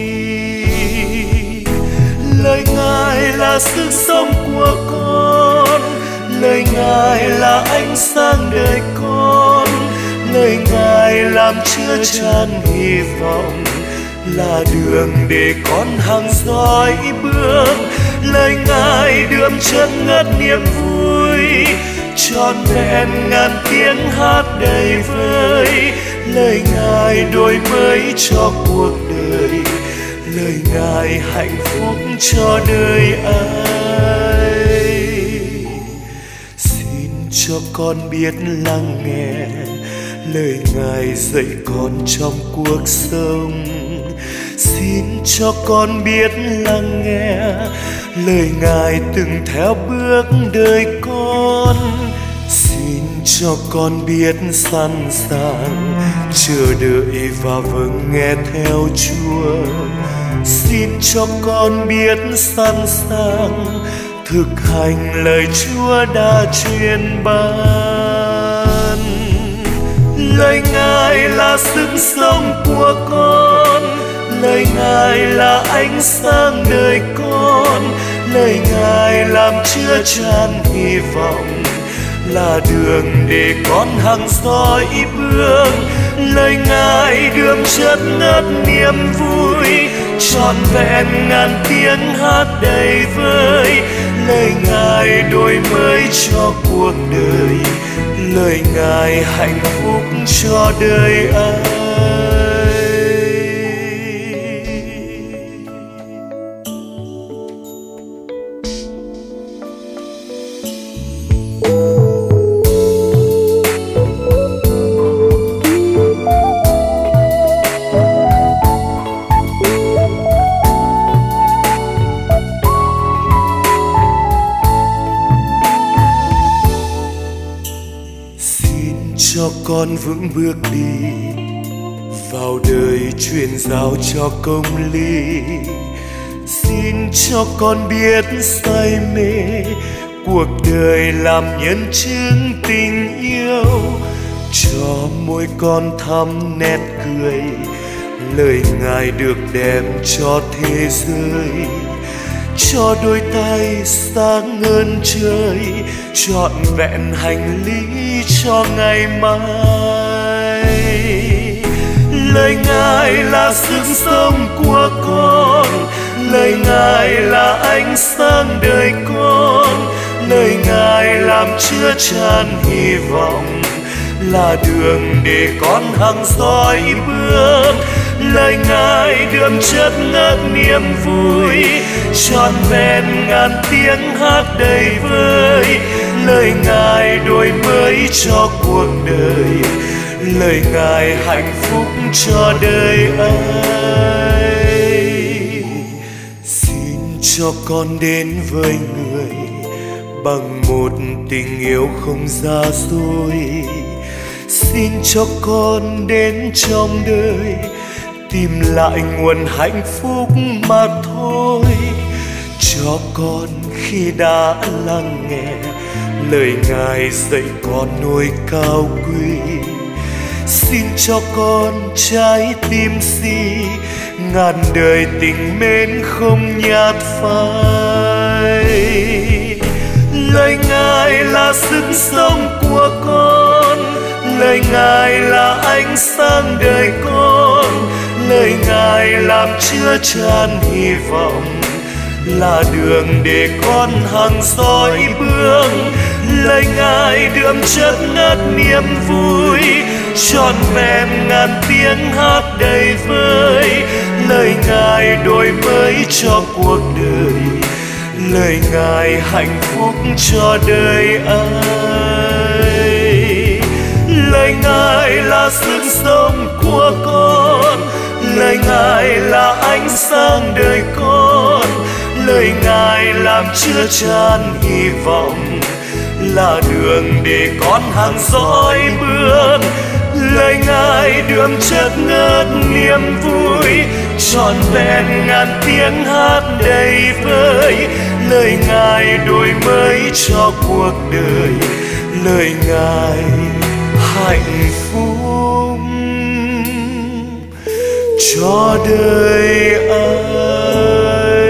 Lời Ngài là sức sống của con, lời Ngài là ánh sáng đời con, lời Ngài làm chứa chan hy vọng, là đường để con hăng dõi bước. Lời Ngài đượm chất ngất niềm vui, trọn vẹn ngàn tiếng hát đầy vơi. Lời Ngài đổi mới cho cuộc đời, lời Ngài hạnh phúc cho đời ai. Xin cho con biết lắng nghe lời Ngài dạy con trong cuộc sống. Xin cho con biết lắng nghe lời Ngài từng theo bước đời con. Xin cho con biết sẵn sàng chờ đợi và vâng nghe theo Chúa. Xin cho con biết sẵn sàng thực hành lời Chúa đã truyền ban. Lời Ngài là sức sống của con, lời Ngài là ánh sáng đời con, lời Ngài làm chứa chan hy vọng, là đường để con hăng dõi bước. Lời Ngài đượm chất ngất niềm vui, trọn vẹn ngàn tiếng hát đầy vơi. Lời Ngài đổi mới cho cuộc đời, lời Ngài hạnh phúc cho đời ai. Cho con vững bước đi vào đời truyền giáo cho công lý. Xin cho con biết say mê cuộc đời làm nhân chứng tình yêu. Cho môi con thắm nét cười, lời Ngài được đem cho thế giới. Cho đôi tay sáng hơn trời, trọn vẹn hành lý cho ngày mai. Lời Ngài là sức sống của con, lời Ngài là ánh sáng đời con, lời Ngài làm chứa chan hy vọng, là đường để con hăng dõi bước. Lời Ngài đượm chất ngất niềm vui, trọn vẹn ngàn tiếng hát đầy vơi. Lời Ngài đổi mới cho cuộc đời, lời Ngài hạnh phúc cho đời ai. Xin cho con đến với người bằng một tình yêu không giả dối. Xin cho con đến trong đời tìm lại nguồn hạnh phúc mà thôi. Cho con khi đã lắng nghe lời Ngài dạy con nỗi cao quý. Xin cho con trái tim si ngàn đời tình mến không nhạt phai. Lời Ngài là sức sống của con, lời Ngài là ánh sáng đời con, lời Ngài làm chứa chan hy vọng, là đường để con hằng dõi bước. Lời Ngài đượm chất ngất niềm vui, trọn vẹn ngàn tiếng hát đầy vơi. Lời Ngài đổi mới cho cuộc đời, lời Ngài hạnh phúc cho đời ai. Lời Ngài là sức sống của con, lời Ngài là ánh sáng đời con, lời Ngài làm chứa chan hy vọng, là đường để con hằng dõi bước. Lời Ngài đượm chất ngất niềm vui, trọn vẹn ngàn tiếng hát đầy vơi. Lời Ngài đổi mới cho cuộc đời, lời Ngài hạnh phúc cho đời ai.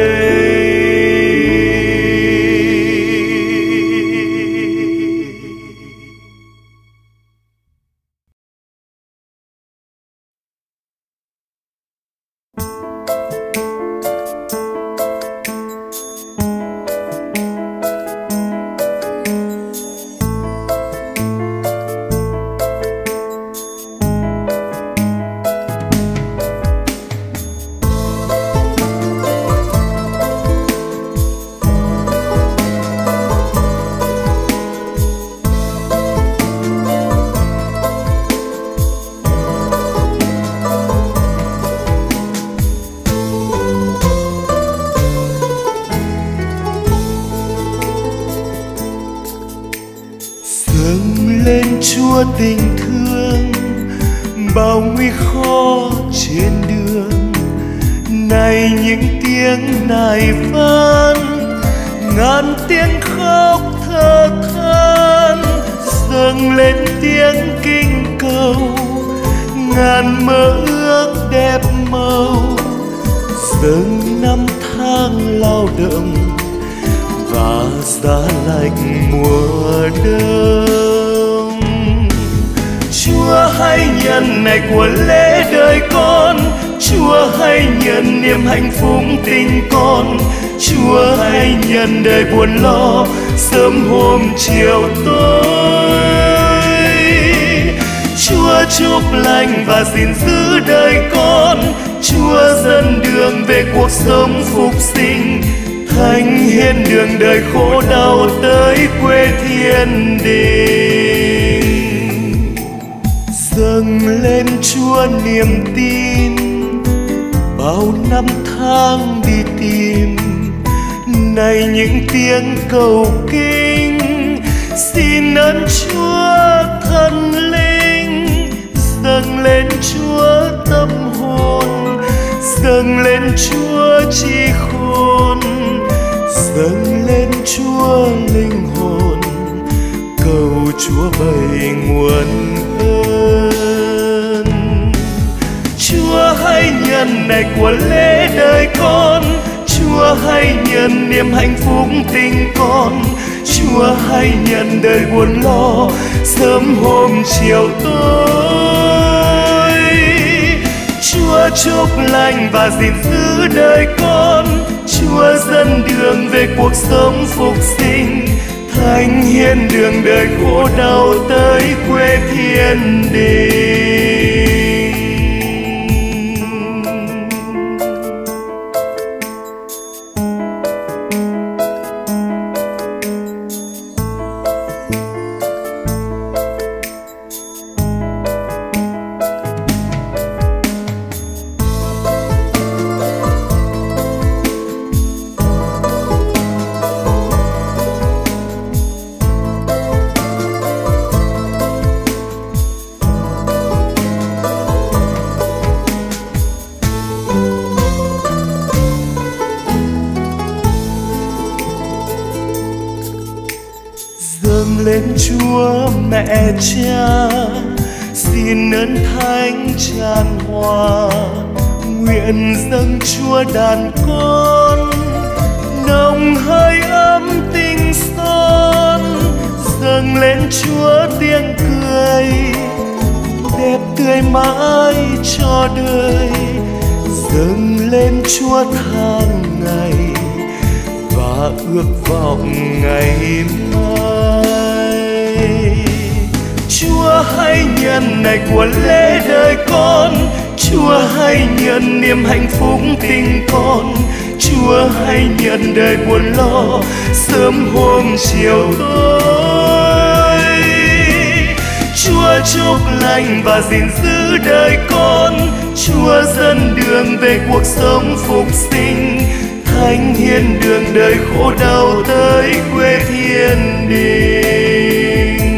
Tình thương bao nguy khó trên đường, này những tiếng nài van, ngàn tiếng khóc thở than, dâng lên tiếng kinh cầu, ngàn mơ ước đẹp màu, dâng năm tháng lao động và giá lạnh mùa đông. Chúa hãy nhận này của lễ đời con, Chúa hãy nhận niềm hạnh phúc tình con, Chúa hãy nhận đời buồn lo sớm hôm chiều tối. Chúa chúc lành và gìn giữ đời con, Chúa dẫn đường về cuộc sống phục sinh, thánh hiến đường đời khổ đau tới quê thiên đình. Dâng lên Chúa niềm tin, bao năm tháng đi tìm, này những tiếng cầu kinh, xin ơn Chúa thần linh. Dâng lên Chúa tâm hồn, dâng lên Chúa trí khôn, dâng lên Chúa linh hồn, cầu Chúa bày nguồn ơn. Chúa hãy nhận này của lễ đời con, Chúa hãy nhận niềm hạnh phúc tình con, Chúa hãy nhận đời buồn lo sớm hôm chiều tối. Chúa chúc lành và gìn giữ đời con, Chúa dẫn đường về cuộc sống phục sinh, thánh hiến đường đời khổ đau tới quê thiên đình. lên Chúa mẹ Cha, xin ơn thánh tràn hòa. Nguyện dâng Chúa đàn con, nồng hơi ấm tình son. Dâng lên Chúa tiếng cười, đẹp tươi mãi cho đời. Dâng lên Chúa tháng ngày và ước vọng ngày mai. Chúa hãy nhận này của lễ đời con, Chúa hãy nhận niềm hạnh phúc tình con. Chúa hãy nhận đời buồn lo sớm hôm chiều tối. Chúa chúc lành và gìn giữ đời con. Chúa dẫn đường về cuộc sống phục sinh, thánh hiến đường đời khổ đau tới quê thiên đình.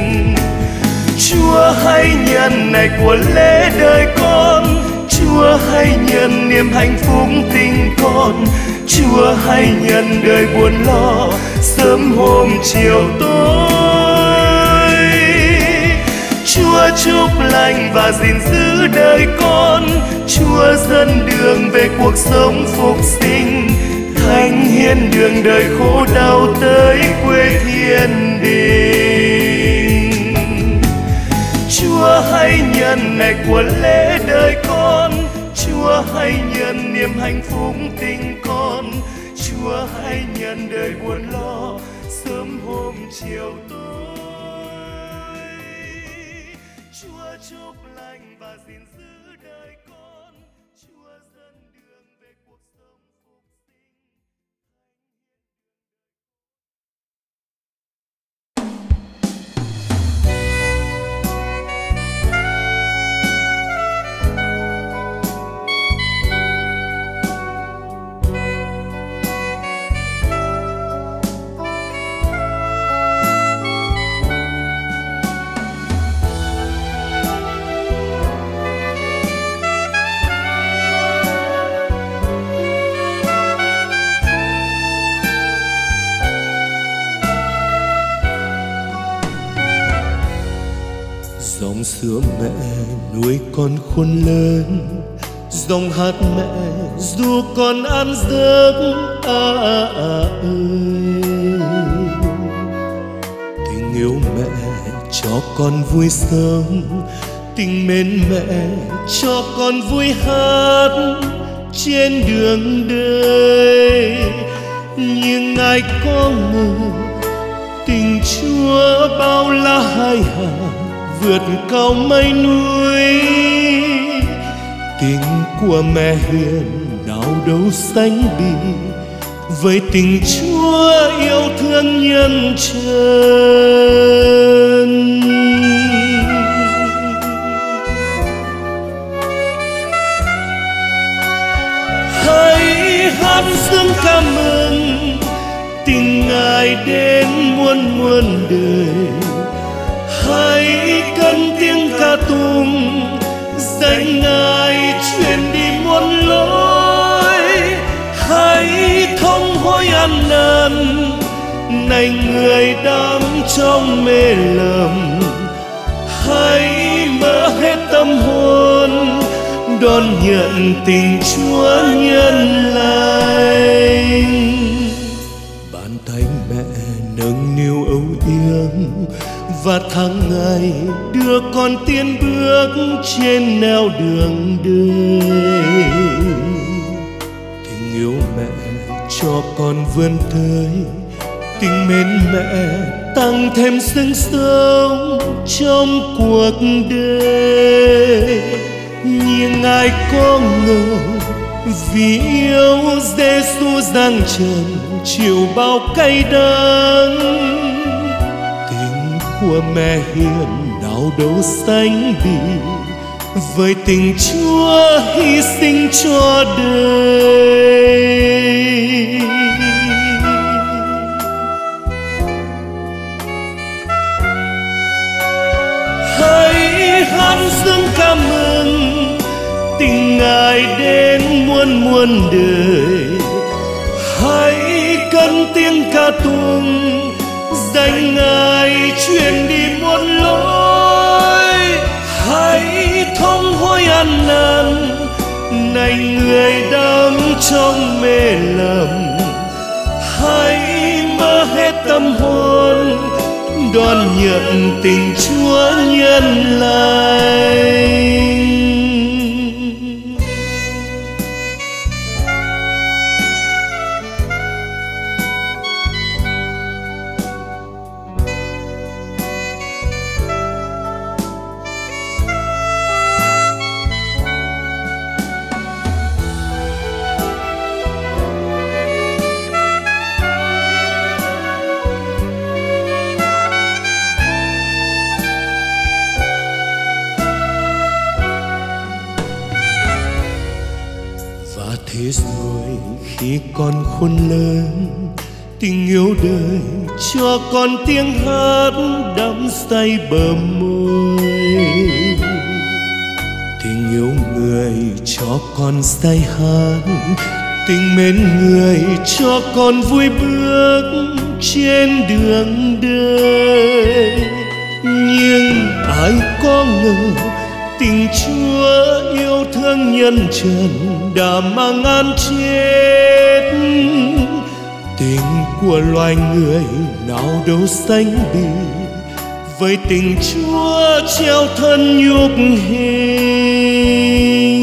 Chúa hãy nhận này của lễ đời con, Chúa hãy nhận niềm hạnh phúc tình con. Chúa hãy nhận đời buồn lo sớm hôm chiều tối. Chúa chúc lành và gìn giữ đời con. Chúa dẫn đường về cuộc sống phục sinh, thánh hiến đường đời khổ đau tới quê thiên đình. Chúa hãy nhận này của lễ đời con, Chúa hãy nhận niềm hạnh phúc tình con. Chúa hãy nhận đời buồn lo sớm hôm chiều tối. Chúa chúc lành và gìn giữ đời con. Chúa dẫn đường về cuộc sống phục sinh. Dòng sữa mẹ nuôi con khôn lớn, Dòng hát mẹ dù con ăn giấc ơi. tình yêu mẹ cho con vui sống, Tình mến mẹ cho con vui hát trên đường đời. Nhưng ai có ngờ tình Chúa bao la hai hàng vượt cao mây núi. tình của mẹ hiền nào đâu sánh bì với tình Chúa yêu thương nhân trần. Hãy hát dương ca mừng tình Ngài đến muôn muôn đời. Hãy cất tiếng ca tụng danh Ngài truyền đi muôn lối. Hãy thông hối ăn năn này người đang trong mê lầm. Hãy mở hết tâm hồn đón nhận tình Chúa nhân lành. bàn tay mẹ nâng niu âu yếm Và tháng ngày đưa con tiến bước trên nẻo đường đời. tình yêu mẹ cho con vươn tới, Tình mến mẹ tăng thêm sức sống trong cuộc đời. Nhưng ai có ngờ vì yêu Giêsu giang trần chịu bao cay đắng. tình Của mẹ hiền nào đâu sánh bì với tình Chúa hy sinh cho đời. Hãy hát dương ca mừng tình Ngài đến muôn muôn đời. Hãy cất tiếng ca tụng dành Ngài truyền đi muôn lối. Hãy thông hối ăn năn, này người đắm trong mê lầm. Hãy mở hết tâm hồn, đón nhận tình Chúa nhân lành. Thế rồi khi con khôn lớn, tình yêu đời cho con tiếng hát đắm say bờ môi. Tình yêu người cho con say hát, tình mến người cho con vui bước trên đường đời. Nhưng ai có ngờ tình Chúa yêu thương nhân trần đã mang án chết. Tình của loài người nào đâu sánh bì với tình Chúa treo thân nhục hình.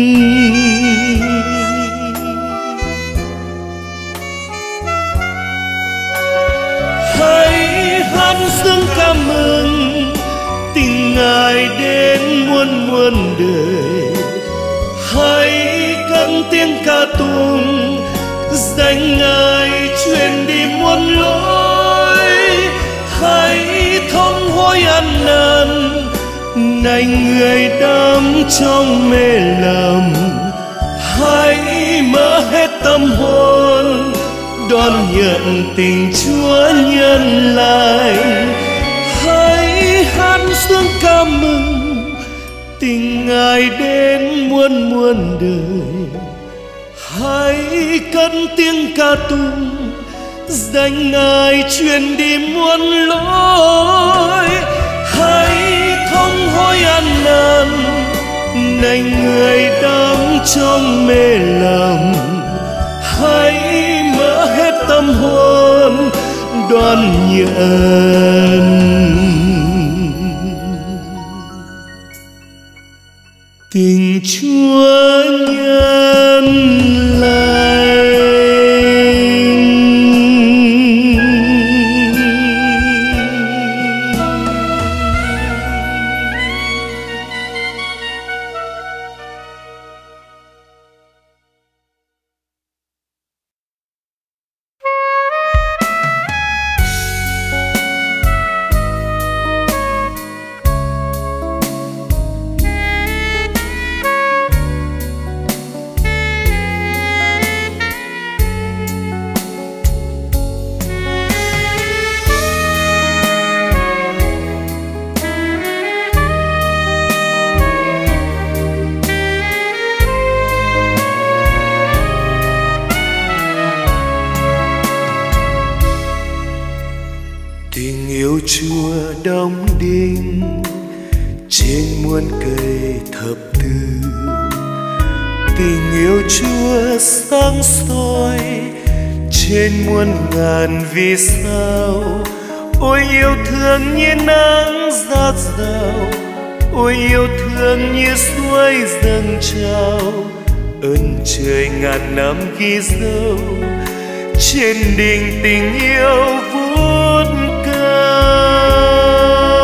Hãy hát dương ca mừng tình Ngài đến muôn muôn đời. Hãy cất tiếng ca tụng dành Ngài truyền đi muôn lối. Hãy thông hối ăn năn, này người đắm trong mê lầm. Hãy mở hết tâm hồn, đón nhận tình Chúa nhân lành. Hãy hát dương ca mừng tình Ngài đến muôn muôn đời. Hãy cất tiếng ca tụng dành Ngài truyền đi muôn lối. Hãy thông hối ăn năn, này người đắm trong mê lầm. Hãy mở hết tâm hồn, đón nhận tình Chúa nhân lành. Tình yêu Chúa đóng đinh trên muôn cây thập tự. Tình yêu Chúa sáng soi trên muôn ngàn vì sao. Ôi yêu thương như nắng rát rào, ôi yêu thương như suối dâng trào. Ơn trời ngàn năm ghi dấu trên đỉnh tình yêu vút cao.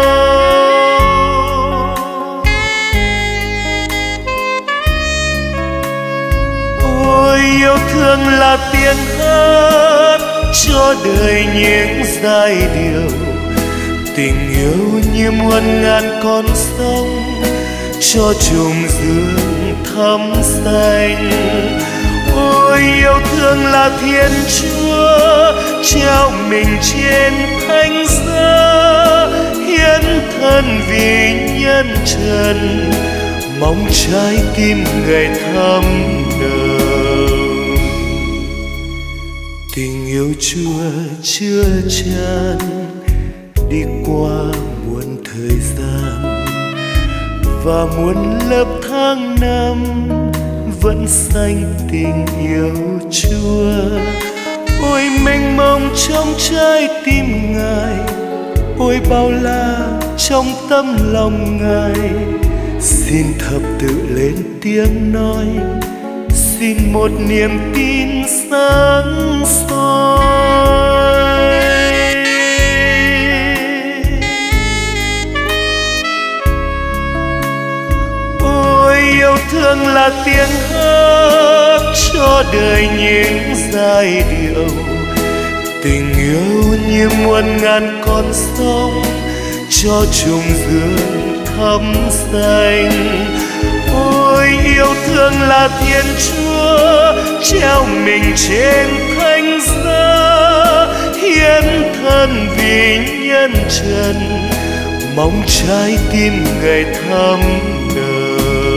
Ôi yêu thương là tiếng hát cho đời những giai điệu. Tình yêu như muôn ngàn con sông cho trùng dương thắm xanh. Ôi yêu thương là Thiên Chúa trao mình trên thánh giá, hiến thân vì nhân trần, mong trái tim người thắm nồng. Tình yêu Chúa chưa chan đi qua muôn thời gian và muôn lớp tháng năm vẫn xanh tình yêu Chúa. Ôi mênh mông trong trái tim Ngài, ôi bao la trong tấm lòng Ngài. Xin thập tự lên tiếng nói, xin một niềm tin sáng soi. Ôi yêu thương là tiếng hát cho đời những giai điệu, tình yêu như muôn ngàn con sông cho trùng dương thắm xanh. Ôi yêu thương là Thiên Chúa treo mình trên thánh giá, hiến thân vì nhân trần, mong trái tim người thắm nồng.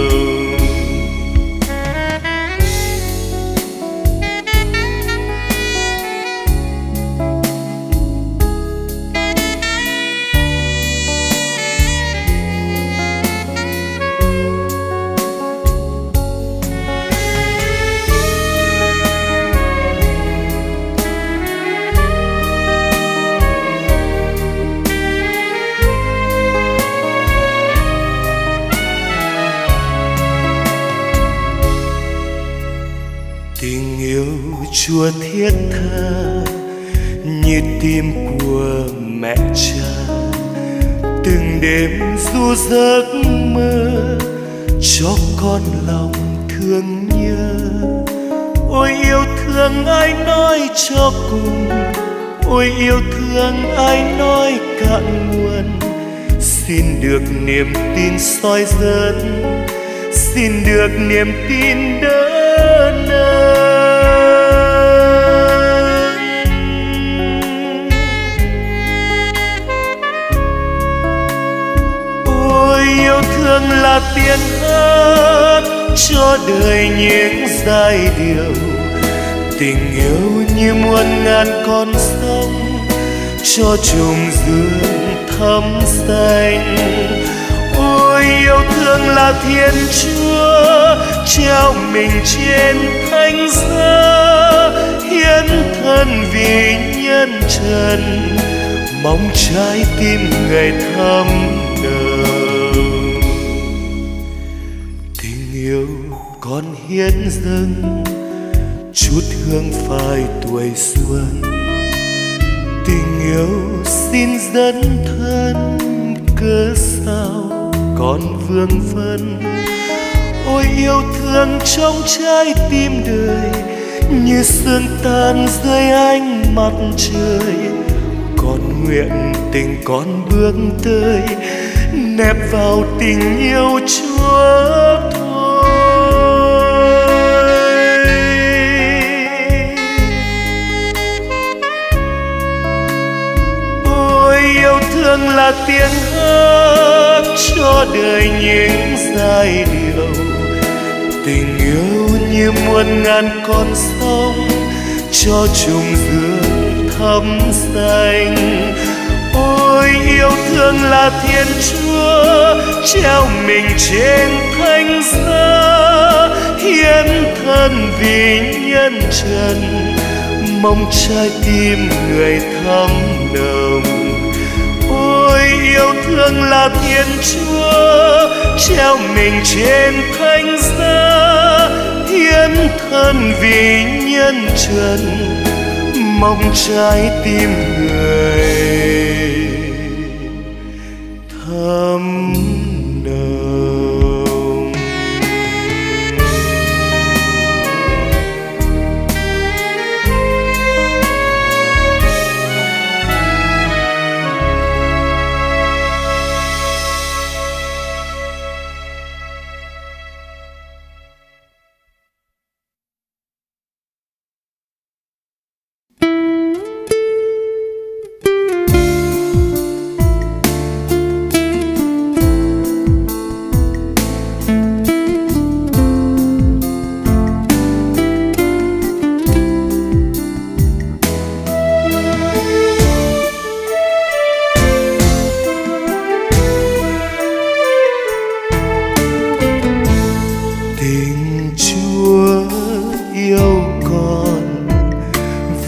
Tình yêu Chúa thiết tha như tim của mẹ cha, từng đêm ru giấc mơ cho con lòng thương nhớ. Ôi yêu thương ai nói cho cùng, ôi yêu thương ai nói cạn nguồn. Xin được niềm tin soi dẫn, xin được niềm tin đỡ nâng. Ôi yêu thương là tiếng hát cho đời những giai điệu, tình yêu như muôn ngàn con sông cho trùng dương thắm xanh. Ôi yêu thương là Thiên Chúa treo mình trên thánh giá, hiến thân vì nhân trần, mong trái tim người thắm nồng. Tình yêu con hiến dâng chút hương phai tuổi xuân, tình yêu xin dẫn thân cớ sao còn vương vấn. Ôi yêu thương trong trái tim đời như sương tan dưới ánh mặt trời, con nguyện tình con bước tới nép vào tình yêu Chúa thôi. Ôi yêu thương là tiếng hát cho đời những giai điệu, tình yêu như muôn ngàn con sông cho trùng dương thắm xanh. Ôi yêu thương là Thiên Chúa treo mình trên thánh giá, hiến thân vì nhân trần, mong trái tim người thắm nồng. Ôi yêu thương là Thiên Chúa treo mình trên thánh giá, hiến thân vì nhân trần, mong trái tim người thắm nồng.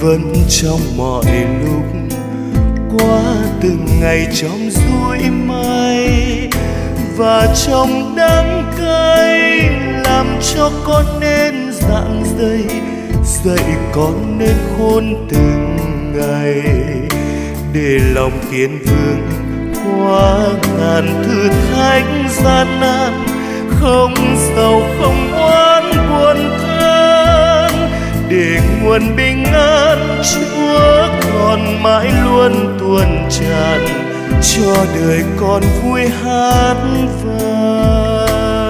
vẫn trong mọi lúc qua từng ngày trong dối mây và trong đắng cay, làm cho con nên dạn dậy con nên khôn từng ngày, để lòng kiên vương qua ngàn thử thách gian nan, không giàu không oán buồn than, để nguồn bình an Chúa còn mãi luôn tuôn tràn, cho đời con vui hát vang.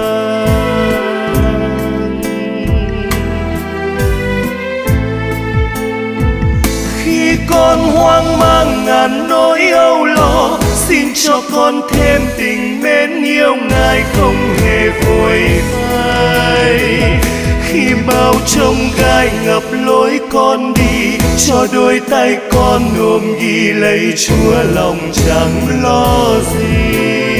Khi con hoang mang ngàn nỗi âu lo, xin cho con thêm tình mến yêu Ngài không hề vội phai. Khi bao trông gai ngập lối con đi, cho đôi tay con ôm ghi lấy Chúa lòng chẳng lo gì.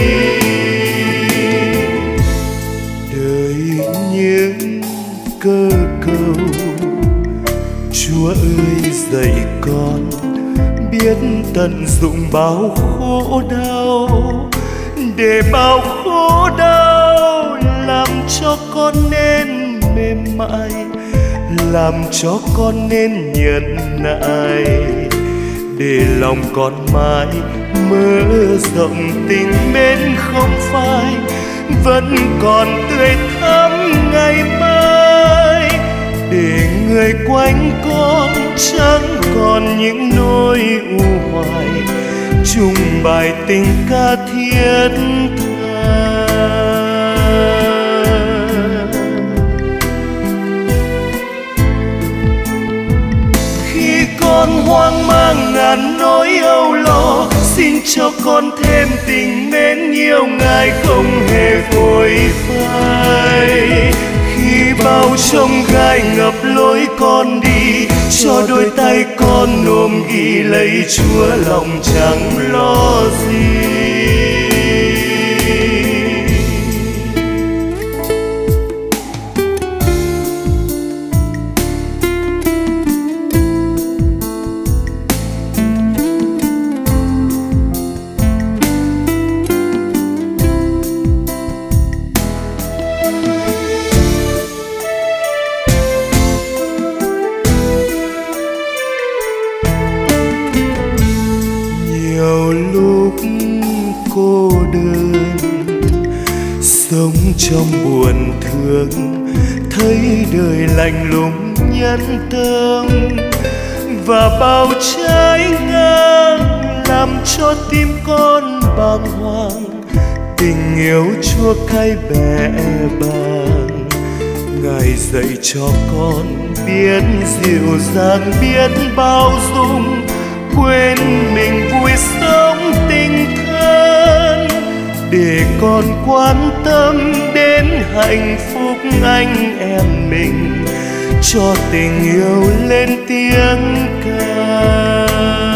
Đời những cơ cầu, Chúa ơi dạy con biết tận dụng bao khổ đau, để bao khổ đau làm cho con nên mềm mại, làm cho con nên nhẫn nại, để lòng con mãi mở rộng tình mến không phai, vẫn còn tươi thắm ngày mai, để người quanh con chẳng còn những nỗi u hoài, chung bài tình ca thiết tha. Khi con hoang mang ngàn nỗi âu lo, xin cho con thêm tình mến yêu Ngài không hề vội phai. Khi bao trông gai ngập lối con đi, cho đôi tay con ôm ghi lấy Chúa lòng chẳng lo gì. Sống trong buồn thương, thấy đời lạnh lùng nhẫn tâm, và bao trái ngang làm cho tim con bàng hoàng. Tình yêu Chúa cay bẽ bàng, Ngài dạy cho con biết dịu dàng, biết bao dung, quên mình vui sống tình thân, để con quan tâm đến hạnh phúc anh em mình, cho tình yêu lên tiếng ca.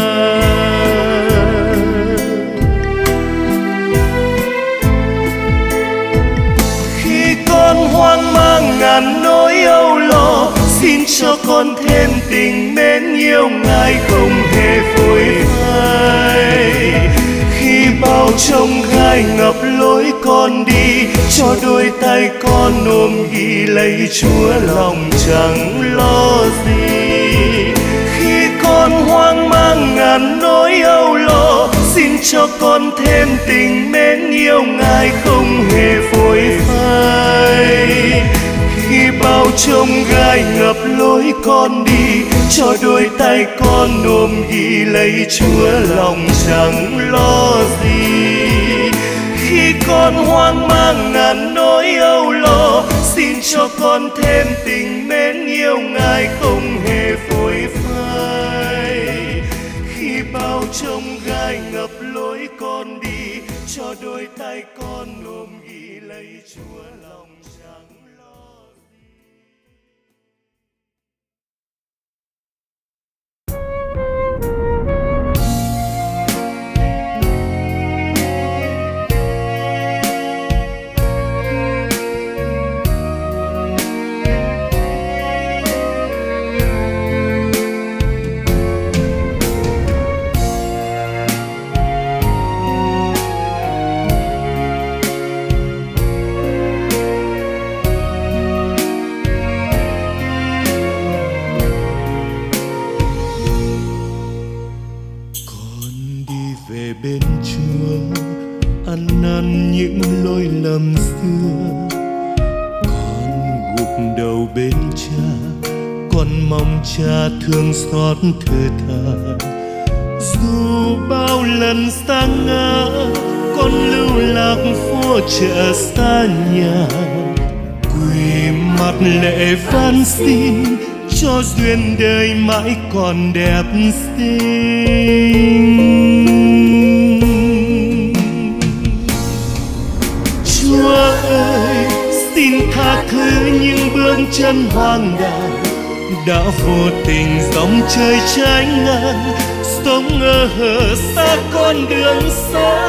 Khi con hoang mang ngàn nỗi âu lo, xin cho con thêm tình mến yêu Ngài không hề vội phai. Khi bao trông gai ngập lối con đi, cho đôi tay con ôm ghi lấy Chúa lòng chẳng lo gì. Khi con hoang mang ngàn nỗi âu lo, xin cho con thêm tình mến yêu Ngài không hề vội phai. Khi bao trông gai ngập lối con đi, cho đôi tay con ôm ghi lấy Chúa lòng chẳng lo gì. Khi con hoang mang ngàn nỗi âu lo, xin cho con thêm tình mến yêu Ngài không hề vội phai. Khi bao trông gai ngập lối con đi, cho đôi tay con ôm ghi lấy Chúa lòng chẳng lo. cha thương xót thở than. Dù bao lần xa ngã, con lưu lạc phố chợ xa nhà, quỳ mặt lệ van xin cho duyên đời mãi còn đẹp xinh. Chúa ơi, xin tha thứ những bước chân hoang đàng, đã vô tình dòng trời trái ngang, sống ngơ hở xa con đường xa.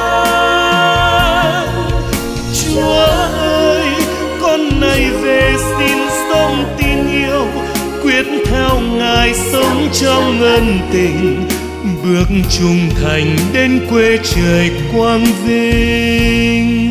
Chúa ơi, con này về xin sống tin yêu, quyết theo Ngài sống trong ân tình, bước trung thành đến quê trời quang vinh.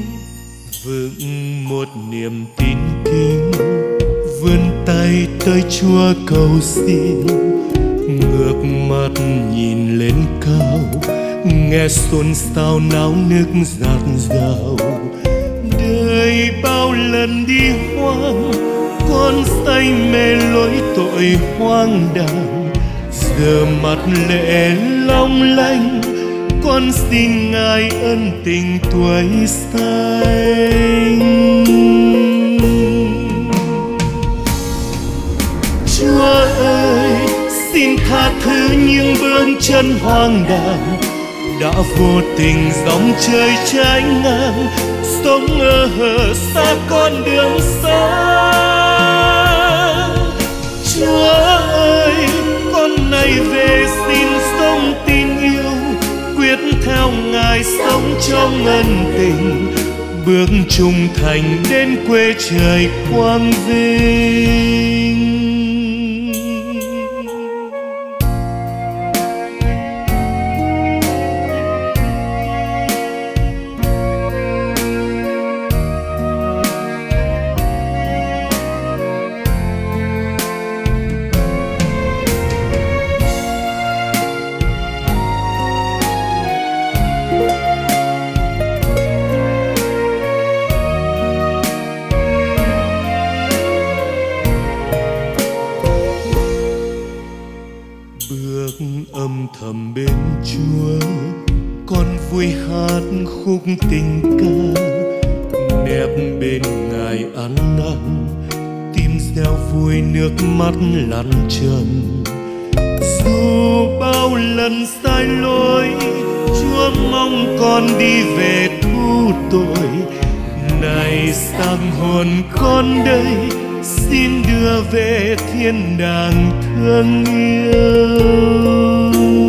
Vững một niềm tin kính, vươn tay tới Chúa cầu xin, ngước mắt nhìn lên cao, nghe xôn xao náo nức dạt dào. Đời bao lần đi hoang, con say mê lối tội hoang đàng, giờ mặt lệ long lanh, con xin Ngài ân tình tuổi xanh. Chúa ơi, xin tha thứ những bước chân hoang đàng, đã vô tình dòng trời trái ngang, sống ngơ hở xa con đường xa. Chúa ơi, con này về xin sống tin yêu, quyết theo Ngài sống trong ân tình, bước trung thành đến quê trời quang vinh. Âm thầm bên Chúa, con vui hát khúc tình ca, nép bên Ngài ăn năn, tim reo vui nước mắt lăn trần. Dù bao lần sai lỗi, Chúa mong con đi về thu tội. Này sang hồn con đây, xin đưa về thiên đàng thương yêu.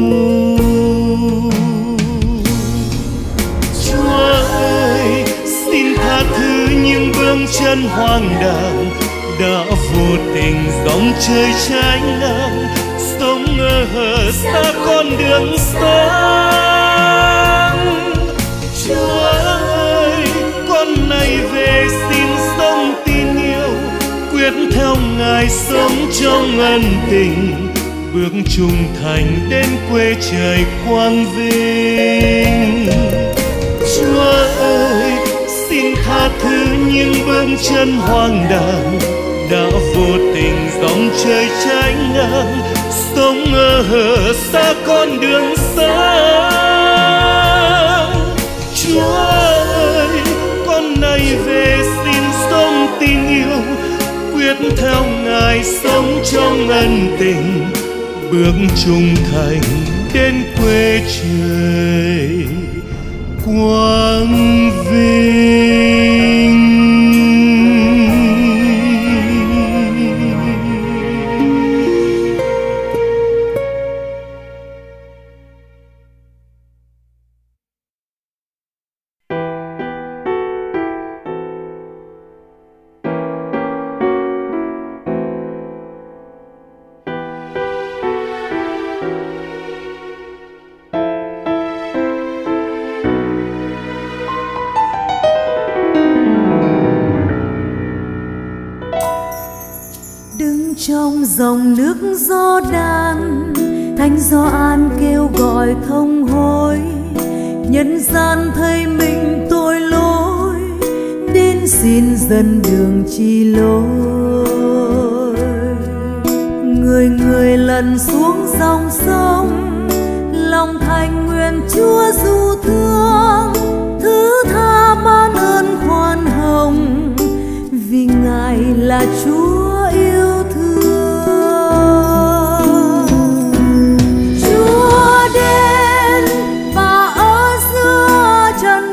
Chúa ơi, xin tha thứ những bước chân hoang đàng, đã vô tình dòng trời trái ngang, sống ngơ hở xa con đường sáng. Chúa ơi, con này về xin sống tin yêu, quyết theo Ngài sống trong ân tình, bước trung thành đến quê trời quang vinh. Chúa ơi, xin tha thứ những bước chân hoang đàng, đã vô tình dòng trời trái ngang, sống ngơ hở xa con đường sáng. Chúa ơi, con này về xin sống tin yêu, quyết theo Ngài sống trong ân tình, bước trung thành đến quê trời quang vinh. Trong dòng nước gió đan, thanh gió an kêu gọi thông hối, nhân gian thấy mình tội lỗi, đến xin dần đường chi lối. người người lần xuống dòng sông, lòng thành nguyện Chúa du thương, thứ tha ban ơn khoan hồng, vì Ngài là Chúa yêu thương. Chúa đến và ở giữa trần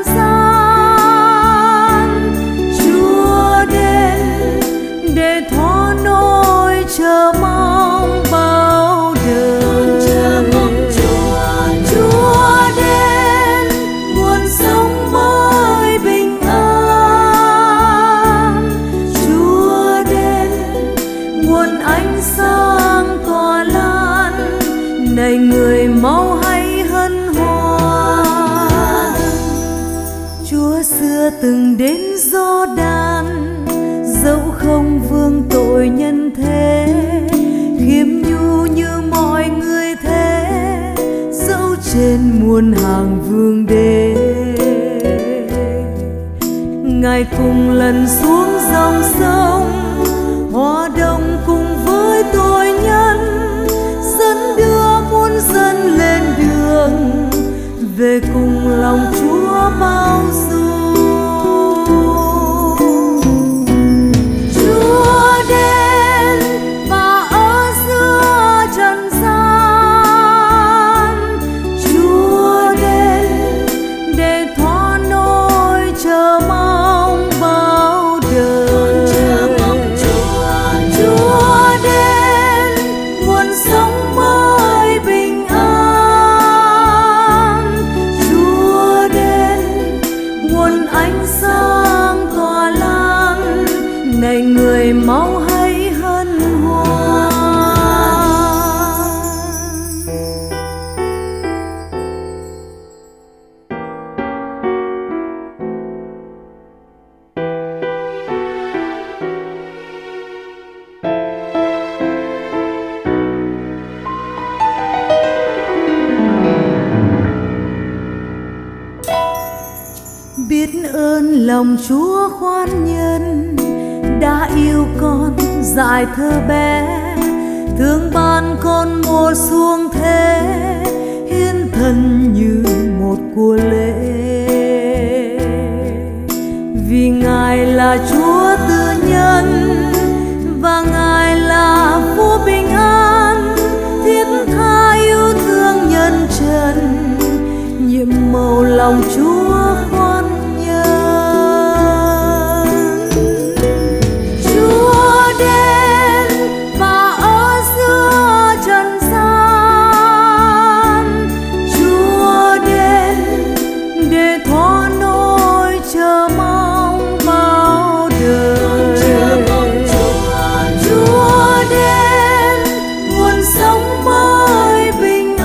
gian, Chúa đến để thỏa nỗi chờ mong bao đời. Chúa đến nguồn sống mới bình an, Chúa đến nguồn ánh sáng tỏa lan, này người mau hãy hân hoan. Chúa xưa từng đến gió đàn, dẫu không vương tội nhân thế, khiêm nhu như mọi người thế, dẫu trên muôn hàng vương đế. Ngài cùng lần xuống dòng sông, hòa đồng cùng với tội nhân, dẫn đưa muôn dân lên đường, về cùng lòng Chúa bao dung. Chúa đến và ở giữa trần gian, Chúa đến để thỏa nỗi chờ mong bao đời. Chúa đến nguồn sống mới bình an, Chúa đến nguồn ánh sáng tỏa lan, này người mau hãy hân hoan. Biết ơn lòng Chúa khoan nhân, đã yêu con dại thơ bé, thương ban con mùa xuống thế, hiến thân như một của lễ. Vì Ngài là Chúa tư nhân, và Ngài là vua bình an, thiết tha yêu thương nhân trần, nhiệm màu lòng Chúa khoan nhân. Chúa đến và ở giữa trần gian, Chúa đến để thỏa nỗi chờ mong bao đời. Chúa đến nguồn sống mới bình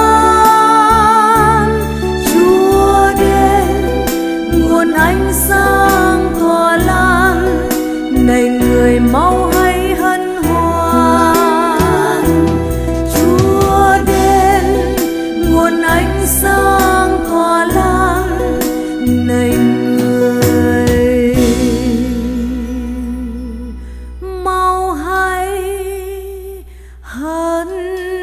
an, Chúa đến nguồn ánh sáng tỏa lan, này người mau hãy hân hoan. Chúa đến nguồn ánh sáng tỏa lan, này người mau hãy hân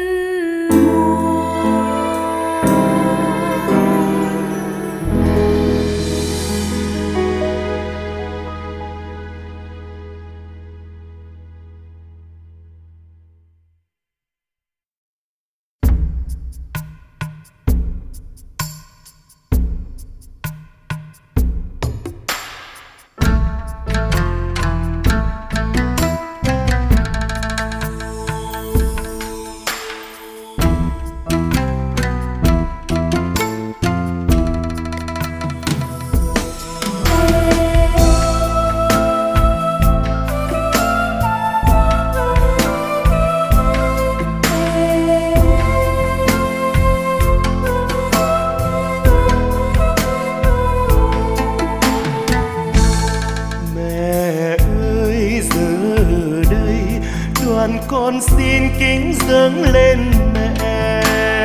con xin kính dâng lên mẹ,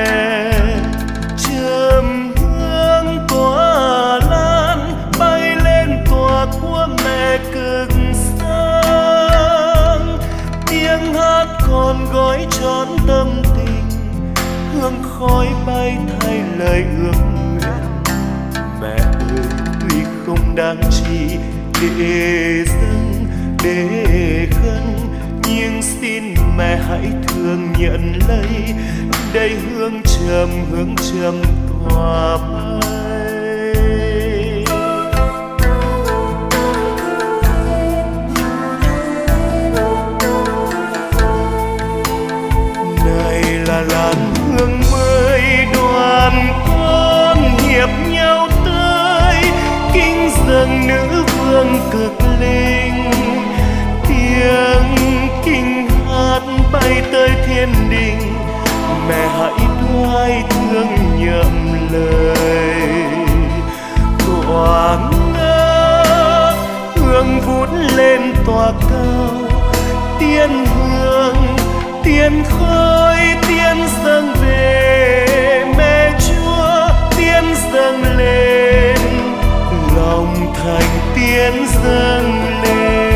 châm hương tỏa lan bay lên tòa của mẹ cực sáng, tiếng hát con gói lời ước nguyện. Mẹ ơi tuy không đáng chi để dâng để khấn, nhưng xin mẹ hãy thương nhận lấy đây hương trầm tỏa bay. Này là làn hương mới đoàn con hiệp nhau tới kính dâng nữ vương cực linh. Tiếng kinh hát bay tới thiên đình, mẹ hãy đoái thương nhậm lời. Tỏa ngát hương vút lên tỏa cao, tiên hương tiên khói tiên dâng về mẹ Chúa, tiên dâng lên lòng thành tiên dâng lên.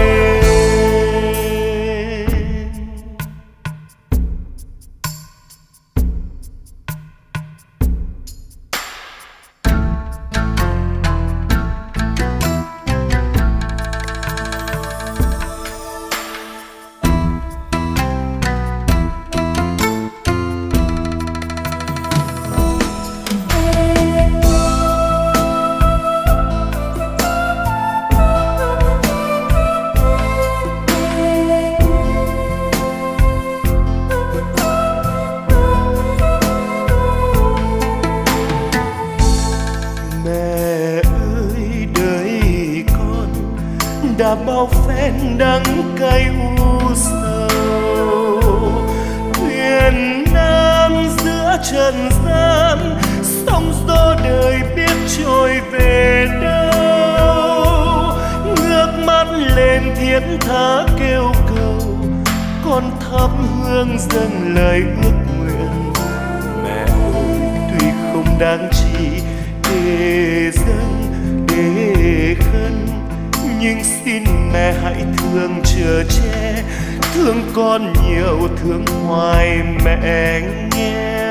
Đã bao phen đắng cay u sầu, thuyền nan giữa trần gian, sóng gió đời biết trôi về đâu. Ngước mắt lên thiên tha kêu cầu, con thắp hương dâng lời ước nguyện. Mẹ ơi tuy không đáng chi để dâng để khấn, nhưng xin mẹ hãy thương chở che, thương con nhiều thương hoài mẹ nghe.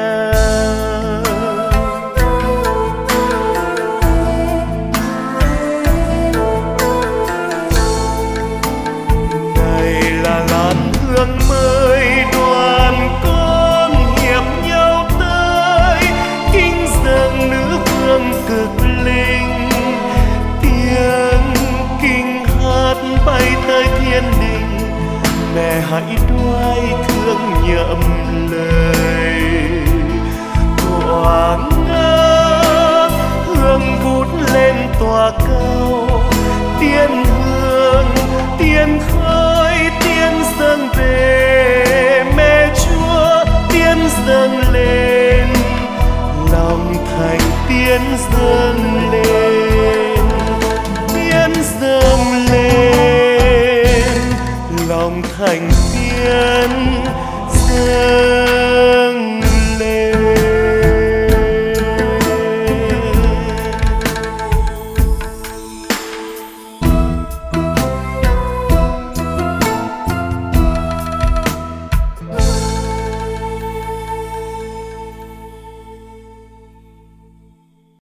Này là làn hương mới đoàn con hiệp nhau tới kính dâng nữ vương cực linh. Tiếng kinh hát bay tới thiên đình, mẹ hãy đoái thương nhậm lời. Tỏa ngát hương vút lên tỏa cao, tiên hương tiên khói tiên dâng về mẹ Chúa, tiên dâng lên lòng thành tiên dâng lên, tiên dâng lên lòng thành